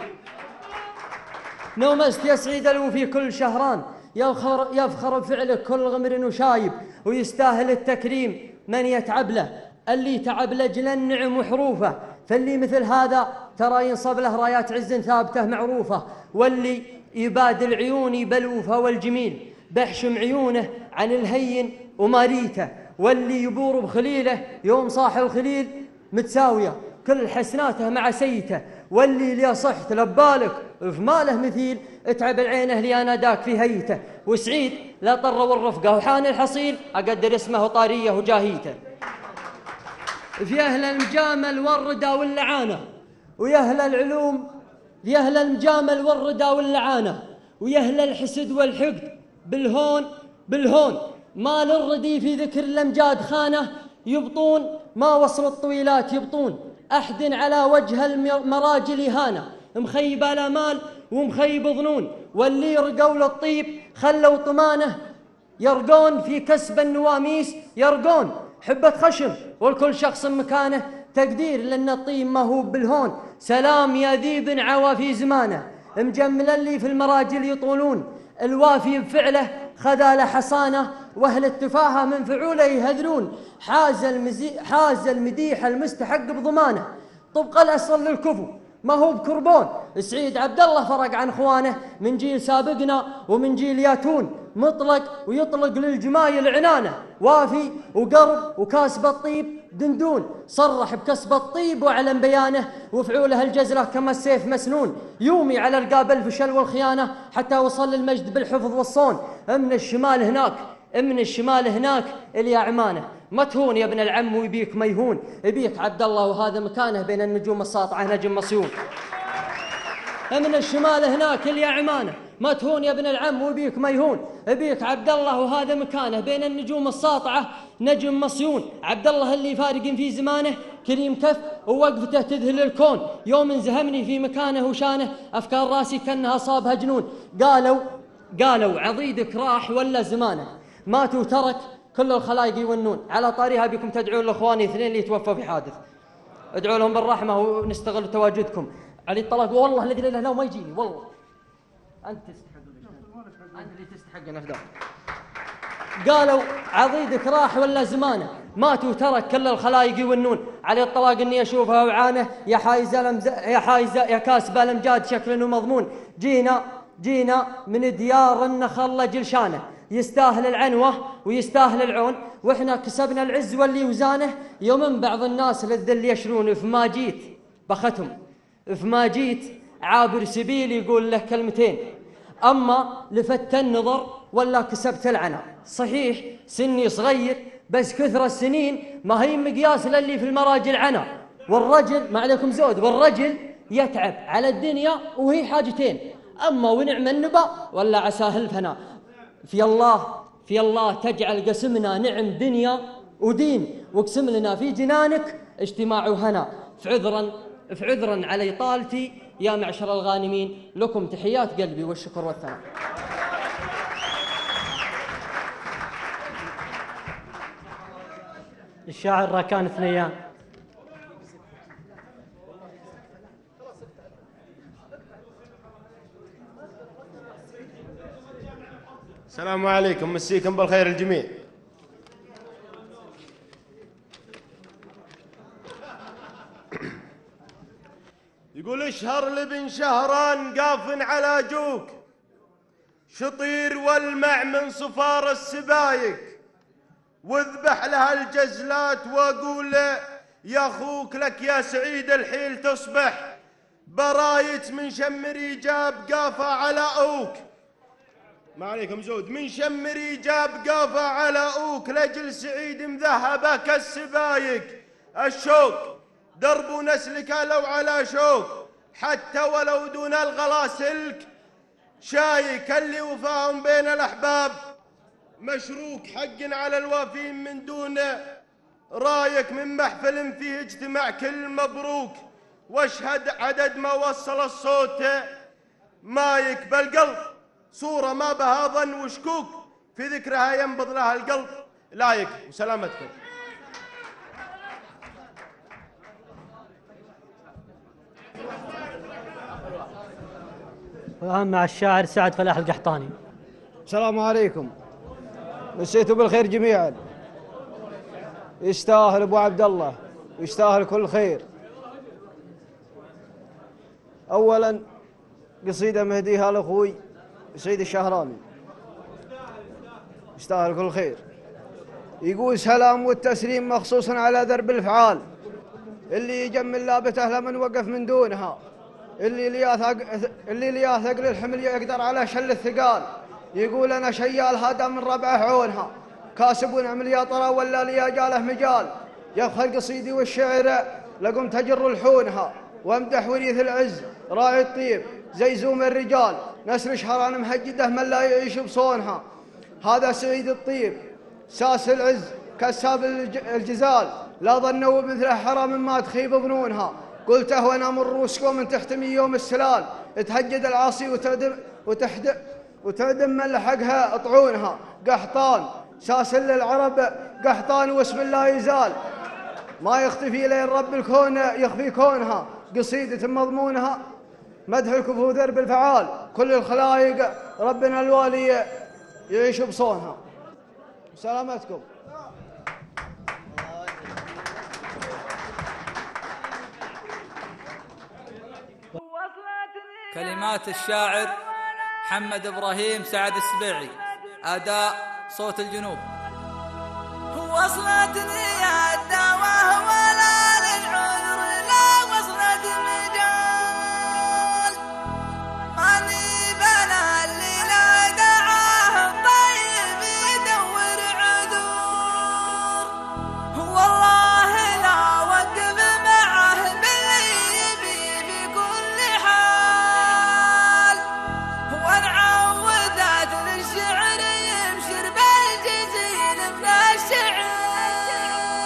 Speaker 6: نومست يا سعيد الوفي كل شهران يفخر, يفخر بفعلك كل غمر وشايب. ويستاهل التكريم من يتعب له، اللي تعب لجل النعم وحروفه. فاللي مثل هذا ترى ينصب له رايات عز ثابته معروفه، واللي يبادل عيوني بلوفه والجميل بحشم عيونه عن الهين وماريته. واللي يبور بخليله يوم صاح الخليل متساويه كل حسناته مع سيته. واللي لي صحت لبالك في ماله مثيل اتعب العينه لي انا داك في هيته. وسعيد لا طر والرفقه وحان الحصيل اقدر اسمه طاريه وجاهيته. في أهل المجامل والردى واللعانة ويا أهل العلوم، يا أهل المجامل والردى واللعانة ويا أهل الحسد والحقد بالهون بالهون ما للردي في ذكر الأمجاد خانة. يبطون ما وصل الطويلات يبطون أحد على وجه المراجل هانة. مخيب الأمال ومخيب ظنون، واللي رقوا للطيب خلوا طمانه يرقون في كسب النواميس يرقون حبة خشم والكل شخص مكانه تقدير لأن الطيب ما هو بالهون. سلام يا ذيب عوى في زمانه مجمل اللي في المراجل يطولون. الوافي بفعله خذال حصانه واهل التفاهه من فعوله يهذرون. حاز المزي حاز المديح المستحق بضمانه طبق الاصل للكفو ما هو بكربون. سعيد عبد الله فرق عن اخوانه من جيل سابقنا ومن جيل ياتون مطلق ويطلق للجمايل عنانه. وافي وقرب وكاسب الطيب دندون صرح بكسب الطيب واعلن بيانه. وفعوله الجزره كما السيف مسنون يومي على رقاب الفشل والخيانه حتى وصل للمجد بالحفظ والصون. من الشمال هناك من الشمال هناك اليا عمانه ما تهون يا ابن العم ويبيك ما يهون. يبيك عبد الله وهذا مكانه بين النجوم الساطعه نجم مصيون. من الشمال هناك اليا عمانه ما تهون يا ابن العم ويبيك ما يهون. يبيك عبد الله وهذا مكانه بين النجوم الساطعه نجم مصيون. عبد الله اللي فارق في زمانه كريم كف ووقفته تذهل الكون. يوم انزهمني في مكانه وشانه افكار راسي كانها صابها جنون. قالوا قالوا عضيدك راح ولا زمانه ماتوا ترك كل الخلايق يونون. على طاريها بكم تدعون لاخواني اثنين اللي توفوا في حادث ادعوا لهم بالرحمه ونستغل تواجدكم. علي الطلاق والله الذي لا اله الا هو ما يجيني والله. انت تستحق انت اللي تستحق نفذ. قالوا عضيدك راح ولا زمانه ماتوا ترك كل الخلايق يونون. علي الطلاق اني اشوفها وعانه يا حايزه لمز... يا حايزه يا كاسبه الامجاد شكل ومضمون. جينا جينا من ديار النخل لاجل شانه يستاهل العنوه ويستاهل العون. واحنا كسبنا العز واللي وزانه يوم بعض الناس للذل يشرون. فما جيت بختم فما جيت عابر سبيل يقول له كلمتين اما لفت النظر ولا كسبت العنا. صحيح سني صغير بس كثر السنين ما هي مقياس للي في المراجل عنا. والرجل ما عليكم زود والرجل يتعب على الدنيا وهي حاجتين اما ونعم النبا ولا عساه الفنا. في الله في الله تجعل قسمنا نعم دنيا ودين واقسم لنا في جنانك اجتماع وهنا. فعذرا فعذرا على طالتي يا معشر الغانمين لكم تحيات قلبي والشكر والثناء.
Speaker 1: الشاعر راكان ثنيان.
Speaker 11: السلام عليكم، مسيكم بالخير الجميع. يقول اشهر لبن شهران قاف على جوك، شطير والمع من صفار السبايك، واذبح لها الجزلات واقول يا اخوك لك يا سعيد الحيل تصبح، برايت من شمري جاب قافة على اوك. ما عليكم زود. من شمري جاب قافة على اوك، لجل سعيد مذهبة كالسبايك، الشوك درب نسلك لو على شوك، حتى ولو دون الغلا سلك، شايك اللي وفاهم بين الأحباب، مشروك حق على الوافين من دون رايك، من محفل فيه اجتماع كل مبروك، واشهد عدد ما وصل الصوت مايك، بالقلب صورة ما بها ظن وشكوك، في ذكرها ينبض لها القلب لايك. وسلامتكم.
Speaker 1: والآن مع الشاعر سعد فلاح القحطاني.
Speaker 13: السلام عليكم، مسيتوا بالخير جميعا. يستاهل ابو عبد الله ويستاهل كل خير. اولا قصيده مهديها لاخوي سعيد الشهراني، يستاهل كل خير. يقول سلام والتسليم مخصوصا على درب الافعال، اللي يجمل لابته لمن وقف من دونها، اللي لياثق اللي ليا ثقل الحمل يقدر على شل الثقال. يقول انا شيال هذا من ربعه عونها، كاسب ونعمل يا طرى ولا ليا جاله مجال. يفخر قصيدي والشعر لقم تجر لحونها، وامدح وريث العز راعي الطيب زي زوم الرجال، نسل شهران مهجده من لا يعيش بصونها. هذا سعيد الطيب ساس العز كساب الجزال، لا ظنوا مثل حرام ما تخيب ظنونها. قلته وانا من روسكو من تحتمي يوم السلال، تهجد العاصي وتعدم وتحد وتعدم من لحقها طعونها. قحطان ساسل للعرب قحطان واسم الله يزال، ما يختفي لين رب الكون يخفي كونها. قصيدة مضمونها مدح الكفو درب الفعال، كل الخلايق ربنا الوالي يعيش بصونها. سلامتكم.
Speaker 14: كلمات الشاعر محمد إبراهيم سعد السبيعي، أداء صوت الجنوب.
Speaker 23: وصلتني الدواء ولا للعذر لا وصلت مجال، ماني بلا اللي لا دعاه الطيب يدور عذور، والله لا وقف معه باللي يبي بكل حال، وانعودت للشعر يبشر بالجزيل من الشعر.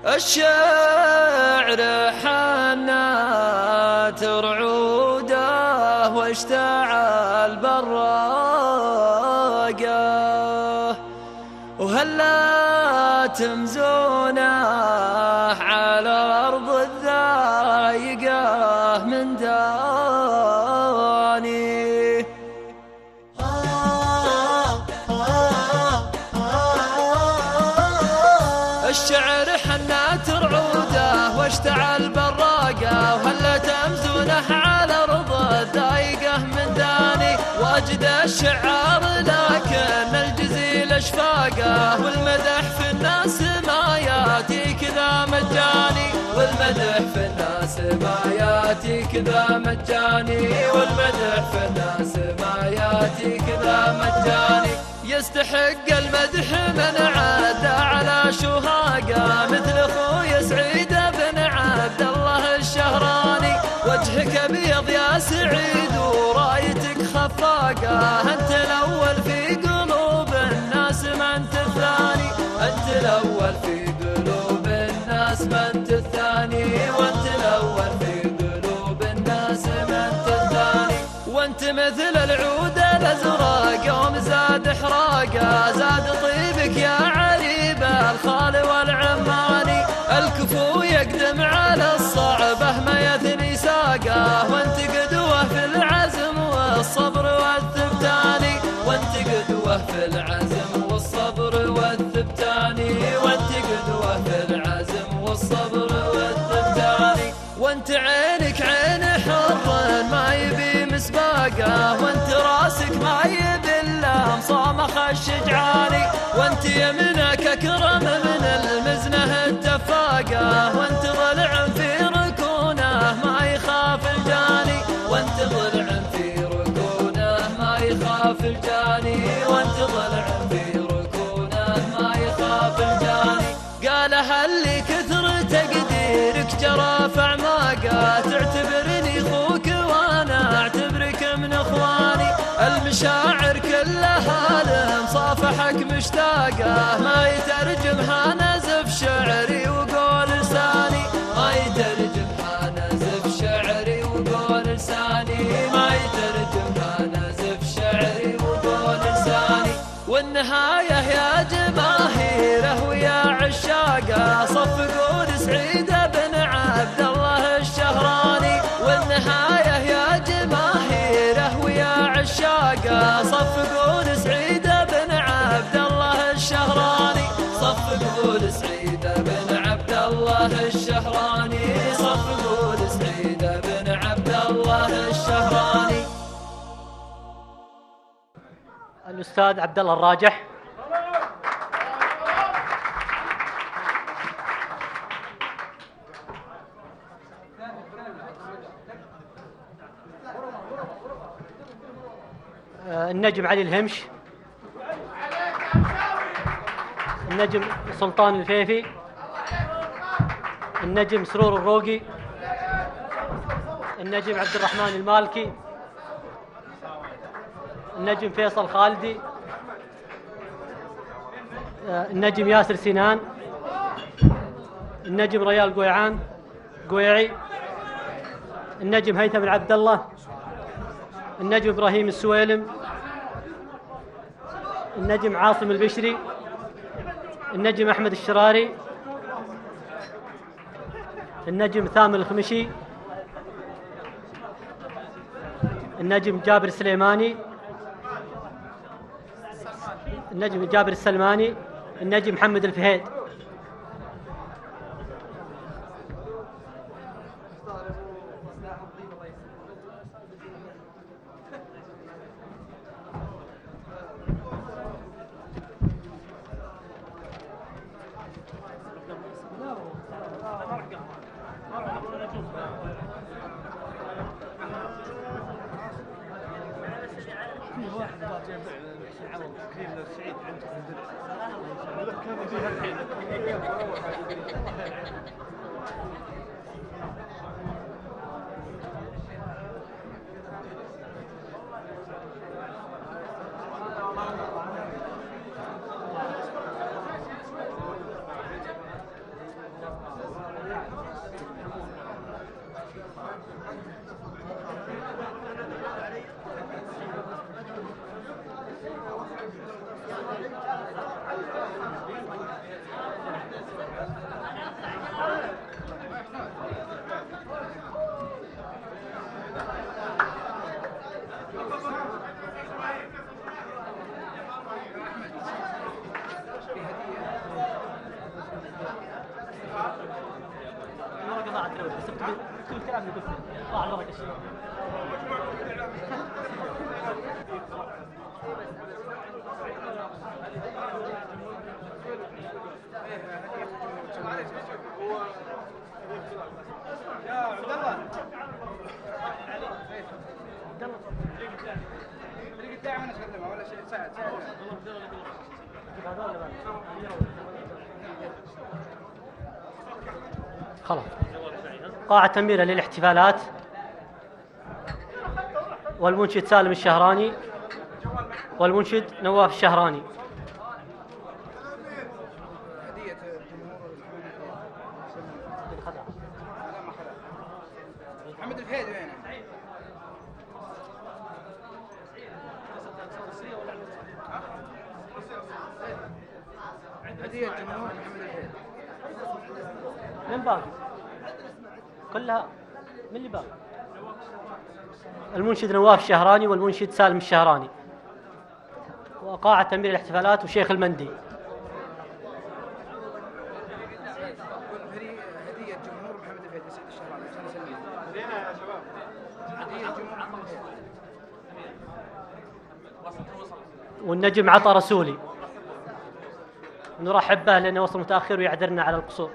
Speaker 15: الشعر حنات رعوده واشتعل براقه وهلا تمزونه على الأرض الضايقة من داني. الشعر حنات رعوده واشتعل براقه وهلا تمزونه على الأرض الضايقة من داني. واجد الشعار لكن الجزيل اشفاقه والمدح في الناس ما ياتي كذا مجاني. والمدح في الناس ما ياتي كذا مجاني. والمدح في الناس ما ياتي كذا مجاني. يستحق المدح من عاد على شهاقه مثل اخوي سعيد بن عبد الله الشهراني. وجهك ابيض يا سعيد ورايتك خفاقه انت الاول في قلوب الناس ما انت الثاني. انت الاول في قلوب الناس ما انت الثاني. وانت الاول في قلوب الناس ما انت الثاني. وانت مثل العود الازرق يوم زاد احراقه زاد طيبك يا عريب الخال والعماني. الكفو يقدم على الصعبه ما يثني ساقه وانت قدوه في العزم والصبر والثبتاني. وانت قدوه في العزم والصبر والثبتاني. وانت قدوه في العزم والصبر والثبتاني. وانت عينك عين حر ما يبي مسباقه وانت راسك ما يبي الا مصامخ الشجعاني. وانت يمنك اكرم من المزنه التفاقه وانت ضلع في ركونه ما يخاف الجاني. وانت ضلع في ركونه ما يخاف الجاني. وانت ضلع في ركونه ما يخاف الجاني. قالها اللي كثر تقديرك جرى في اعماقه تعتبرني اخوك وانا اعتبرك من اخواني. المشاعر كلها لمصافحك مشتاقه ما يترجمها نزف شعري وقول لساني. ما يترجمها نزف شعري وقول لساني. ما يترجمها نزف شعري وقول لساني. والنهايه يا جماهيره ويا عشاقه صفقوا لسعيد بن عبد الله الشهراني. والنهايه يا جماهيره ويا عشاقه صفقوا لسعيد بن عبد الله الشهراني. صفقوا لسعيد بن عبد الله الشهراني. صفقوا لسعيد بن عبد الله الشهراني.
Speaker 1: الأستاذ عبد الله الراجح. النجم علي الهمش. النجم سلطان الفيفي. النجم سرور الروقي. النجم عبد الرحمن المالكي. النجم فيصل خالدي. النجم ياسر سنان. النجم ريال قويعان قويعي. النجم هيثم بن عبد الله. النجم ابراهيم السويلم. النجم عاصم البشري. النجم احمد الشراري. النجم ثامر الخمشي. النجم جابر السليماني. النجم جابر السلماني. النجم محمد الفهيد. اكتب الكلام اللي قلته طلع الورقه الشباب.
Speaker 16: يا عبد الله طريقة الدعم انا اسلمها ولا شيء ساعد ساعد
Speaker 1: خلاص. قاعة تميرة للاحتفالات والمنشد سالم الشهراني والمنشد نواف الشهراني.
Speaker 16: محمد الفهيد وينه؟ هدية جمهور محمد الفهيد.
Speaker 1: من باقي؟ كلها من اللي باقي؟ المنشد نواف الشهراني والمنشد سالم الشهراني وقاعة تمير الاحتفالات وشيخ المندي.
Speaker 16: هدية جمهور محمد الفهيد لسعيد الشهراني عشان اسلمها. هدينا يا شباب. هدية جمهور محمد الفهيد.
Speaker 1: والنجم عطا رسولي نرحب به لأنه وصل متأخر ويعذرنا على القصور.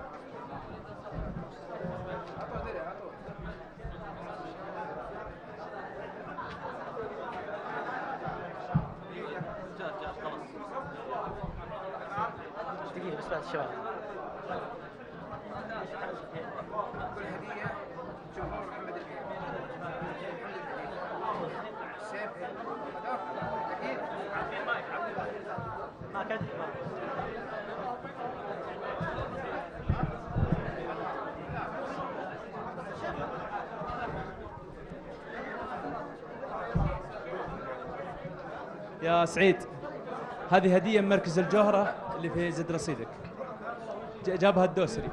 Speaker 1: دقيقة بس بعد الشباب. ما كان
Speaker 7: يا سعيد، هذه هدية من مركز الجوهرة اللي في زد رصيدك، جابها الدوسري.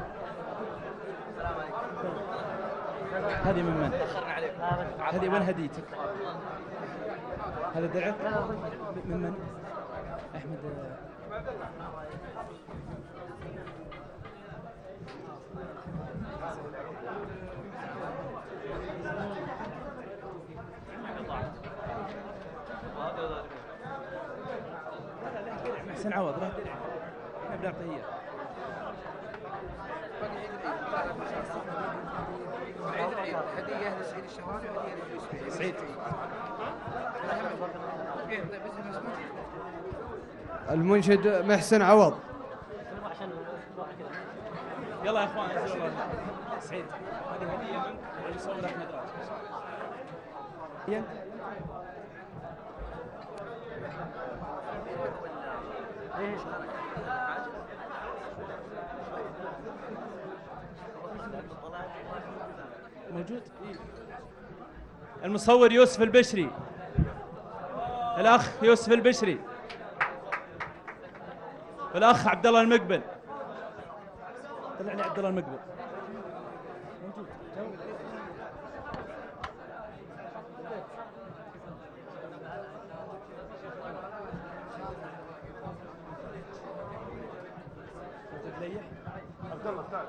Speaker 7: هذه من من؟ هذه وين هديتك؟ هذا درعك؟ من من؟ أحمد. محسن عوض له درع، نبي نعطيه اياه.
Speaker 16: هدية لسعيد الشهراني وهدية لليوسفي.
Speaker 7: سعيد.
Speaker 13: المنشد محسن عوض.
Speaker 7: يلا يا اخوان انزلوا والله. سعيد، هذه هدية منك اللي يصور احمد راجل. موجود؟ المصور يوسف البشري، الأخ يوسف البشري، والأخ عبد الله المقبل. طلع لي عبد الله المقبل. موجود.
Speaker 5: عبد الله تعال.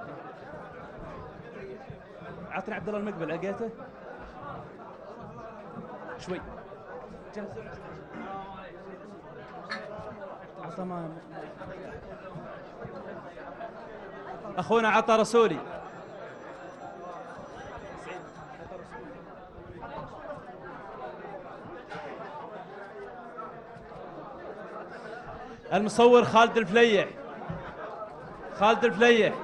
Speaker 7: عطني عبد الله المقبل، لقيته؟ شوي. جهز. عطى ما اخونا عطى رسولي. المصور خالد الفليح، خالد الفليح.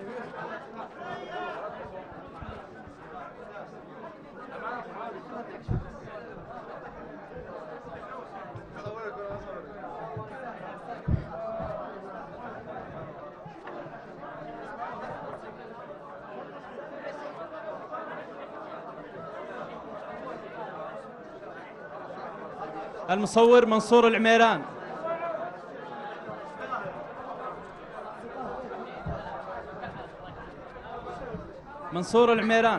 Speaker 7: المصور منصور العميران. منصور العميران.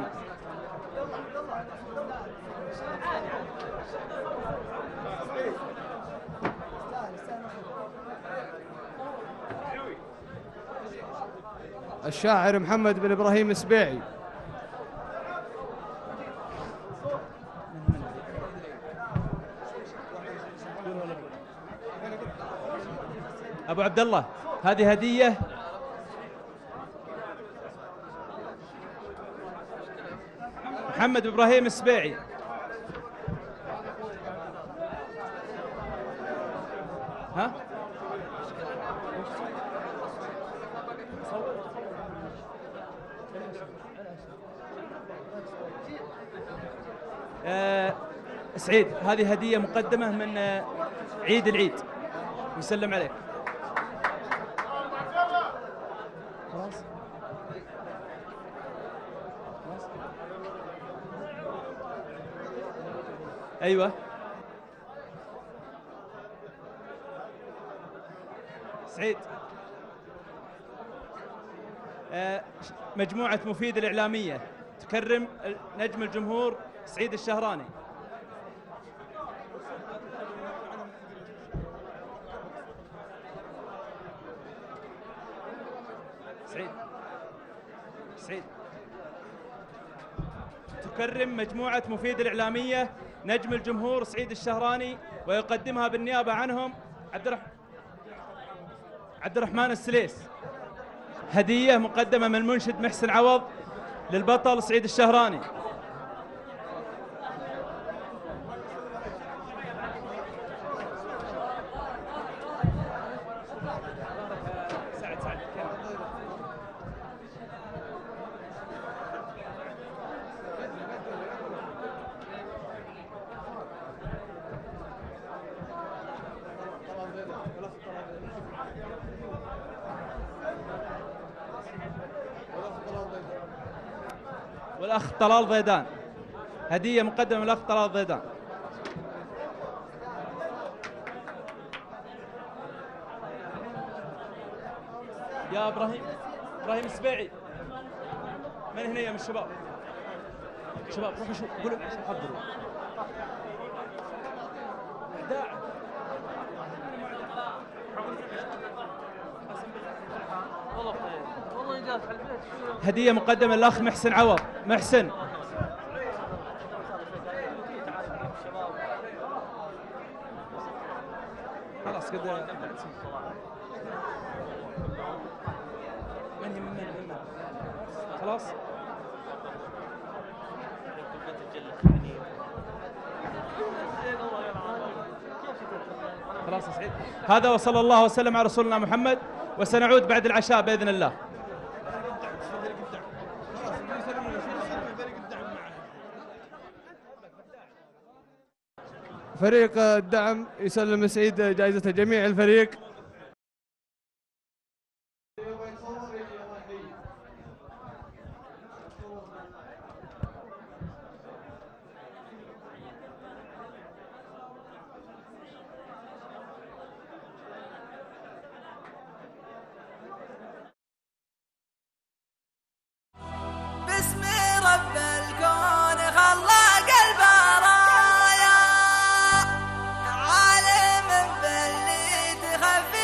Speaker 13: الشاعر محمد بن إبراهيم السبيعي.
Speaker 7: ابو عبد الله هذه هديه محمد ابراهيم السبيعي. ها آه سعيد هذه هدية مقدمة من آه عيد العيد يسلم عليك. خلاص ايوه سعيد آه مجموعة مفيد الإعلامية تكرم نجم الجمهور سعيد الشهراني. سعيد سعيد تكرم مجموعة مفيد الإعلامية نجم الجمهور سعيد الشهراني ويقدمها بالنيابة عنهم عبد الرحمن عبد الرحمن السليس. هدية مقدمة من المنشد محسن عوض للبطل سعيد الشهراني. والأخ طلال ضيدان هدية مقدمة من الأخ طلال ضيدان. يا إبراهيم إبراهيم السبيعي من هنا يا من الشباب شباب روحوا شوفوا قولوا حضروا هدية مقدمة للأخ محسن عوض. محسن خلاص كده من من خلاص خلاص يا سعيد. هذا وصلى الله وسلم على رسولنا محمد وسنعود بعد العشاء بإذن الله.
Speaker 4: فريق الدعم يسلم سعيد جائزة جميع الفريق.
Speaker 23: باسم رب الكون خلق البرايا عالم باللي تخفي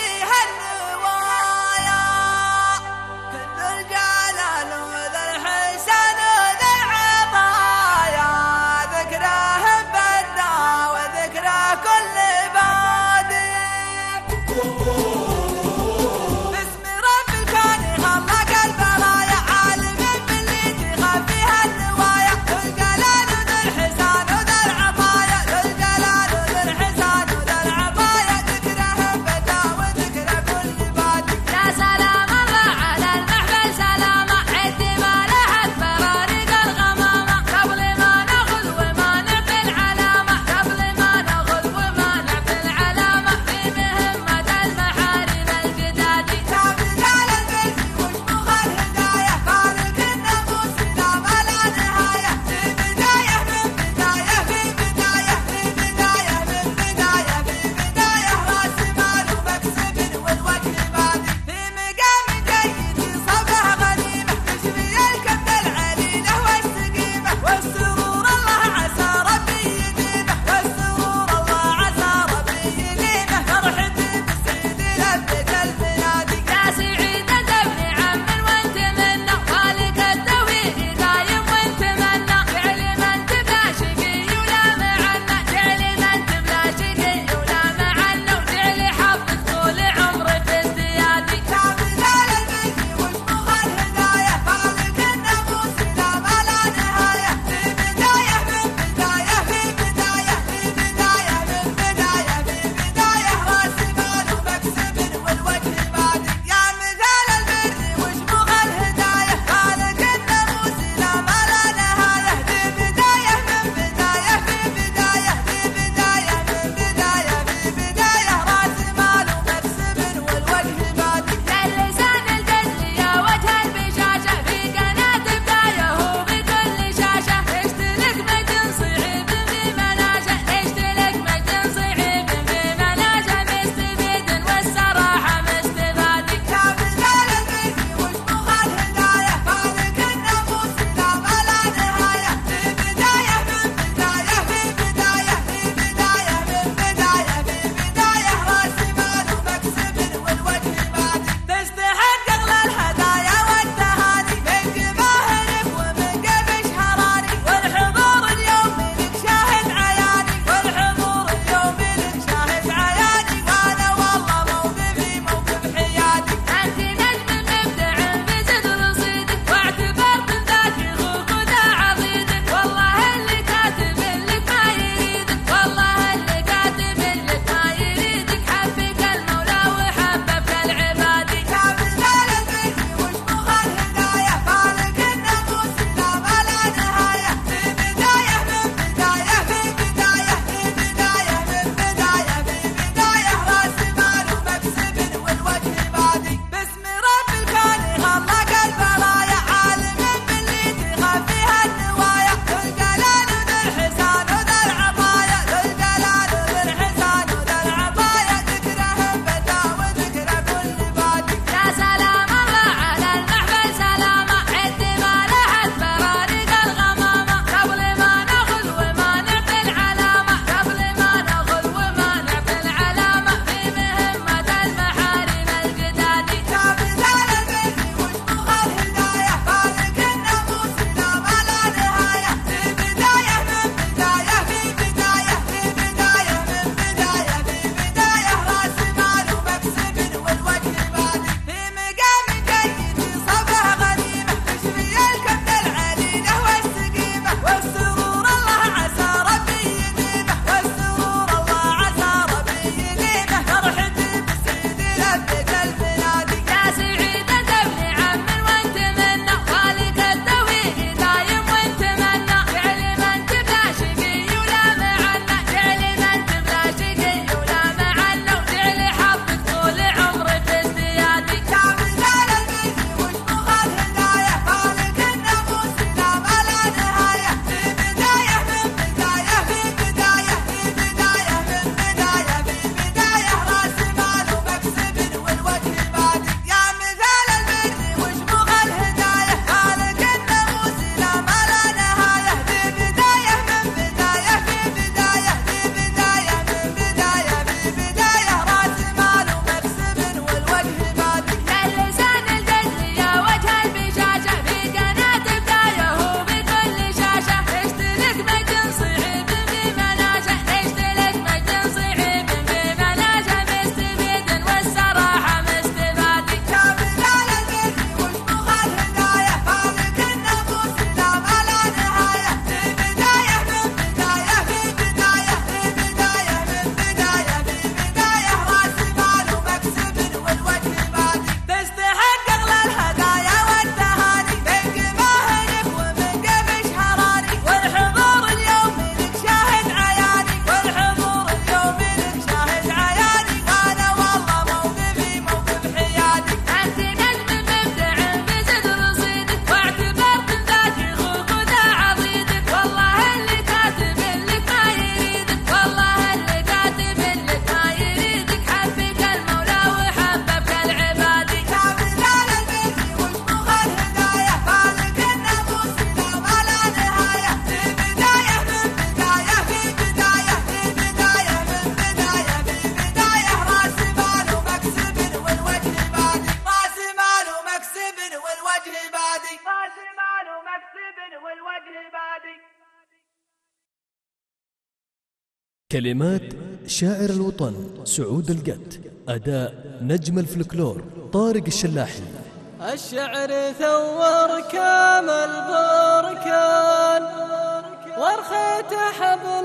Speaker 17: كلمات شاعر الوطن سعود القت، أداء نجم الفلكلور طارق الشلاحي.
Speaker 15: الشعر ثور كامل بركان ورخيت حبل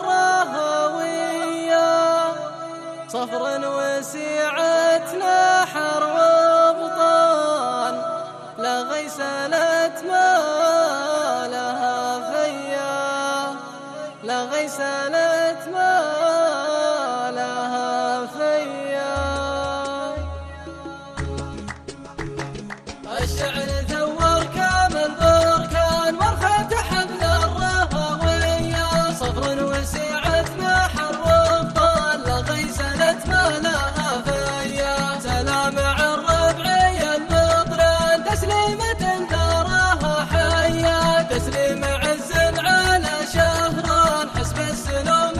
Speaker 15: الرهوية، صفر وسيعة نحر وابطان، لا غيسلت ما لها فيا، لا غيسلت ما لها فيا. الشعر ثور كامل بركان ورخيت حبل الرهوية، صفر وسيعة نحر وابطان، لا غيسلت ما لها فيا. سلام على الربعي المطران تسليمة دارها حيا، تسليم عز على شهران حسب السلوم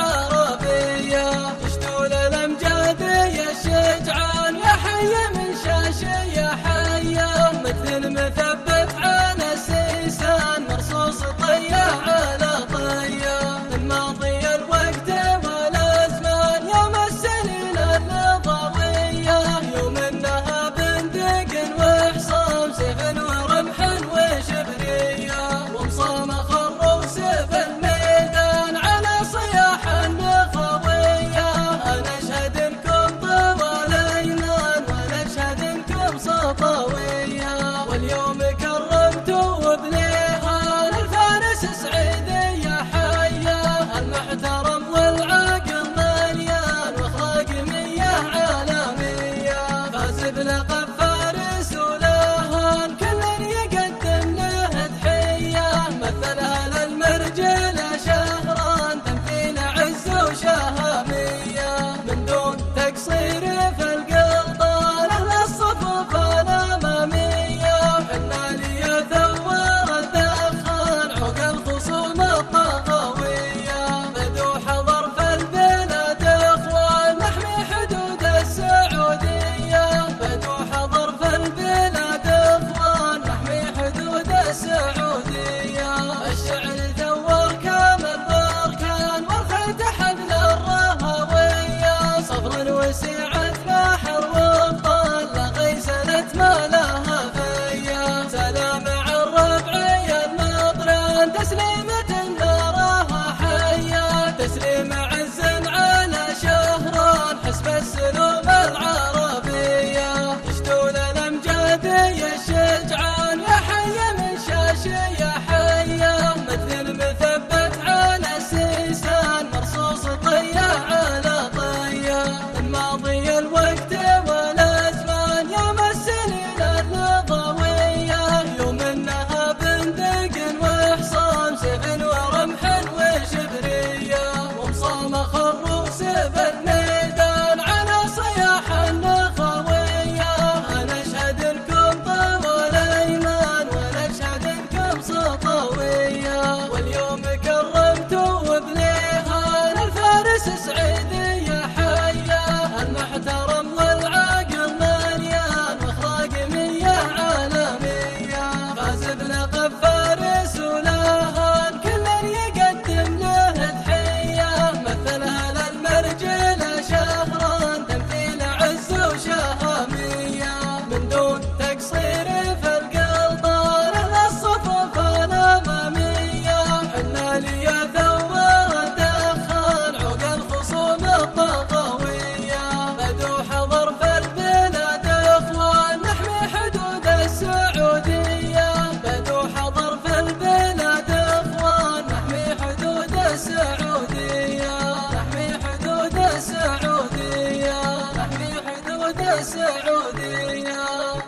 Speaker 15: العربية. اشتول الامجادي الشجعان يا حي من شاشي يا حيا، مثل مثبت على السيسان مرصوص طيا على طيا. الماضي الوقت والازمان يوم السنين النضوية، يوم انها بندق وحصام سيف ورمح وشبرية، ومصام خروس في الميدان على صياح النخوية. انا اشهد انكم طوال ايمان ونشهد انكم سطوية، واليوم كرمتوا بليهان الفارس سعيدي يا حيا، المحترم والعاقل مليان واخلاق مية عالمية. فاز بلقب فارس ولهان كل يقدم له تحية، مثلها للمرجل شهران تمثيل عز وشهامية. من دون تقصير في القطار اهل الصفوف الامامية، حنا لي ثور الدخان عوق الخصوم الطغوية. بدو حضر في البلاد اخوان نحمي حدود السعودية، بدو حضر في البلاد اخوان نحمي حدود السعودية. الشعر ثور كامل بركان ورخيت حبل الرهوية، صبر وسيعة نحر وابطال، لا غيسلت ما لها فيا. سلام على الربعي المطران تسليمة دارها حيا، تسليم عز على شهران حسب السلوم العربية. اشتول الامجادي الشجعان يا حي من شاشي يا حيا، مثل مثبت على السيسان مرصوص طيا على طيا. الماضي الوقت والازمان يوم السنين النضوية، يوم انها بندق وحصام سيف ورمح وشبرية، ومصام خروس في الميدان على صياح النخوية. انا اشهد انكم طوال ايمان ونشهد انكم سطوية، واليوم كرمتوا بليهان الفارس سعيدي يا حيا، المحترم والعاقل مليان واخلاق مية عالمية. فاز بلقب فارس ولهان كل يقدم له تحية، مثلها للمرجل شهران تمثيل عز وشهامية. من دون تقصير في القلطان اهل الصفوف الامامية، حنا لي ثور الدخان عوق الخصوم الطغوية. بدو حضر في البلاد اخوان نحمي حدود السعودية، بدو حضر في البلاد اخوان نحمي حدود السعودية، نحمي حدود السعودية، نحمي حدود السعودية.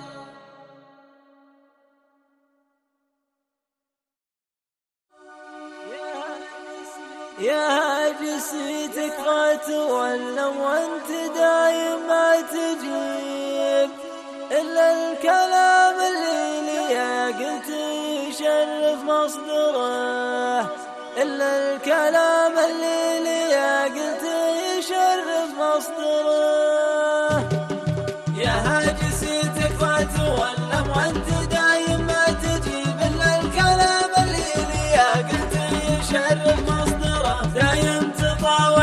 Speaker 23: يا جسيتك ما تولم وانت دايم ما تجيب، إلا الكلام اللي لي قلت يشرف مصدره، إلا الكلام اللي لي قلت يشرف مصدره. يا هاجسيتك ما تولم وانت دايم ما تجيب، إلا الكلام اللي لي قلت يشرف مصدره. دايم تطاول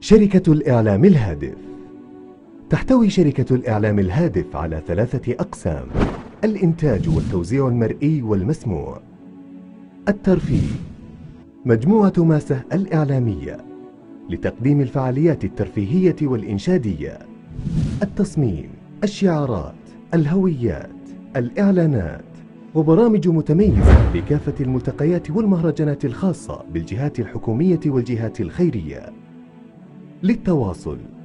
Speaker 18: شركة الإعلام الهادف. تحتوي شركة الإعلام الهادف على ثلاثة أقسام: الإنتاج والتوزيع المرئي والمسموع، الترفيه، مجموعة ماسة الإعلامية لتقديم الفعاليات الترفيهية والإنشادية، التصميم، الشعارات، الهويات، الإعلانات، وبرامج متميزة لكافة الملتقيات والمهرجانات الخاصة بالجهات الحكومية والجهات الخيرية. للتواصل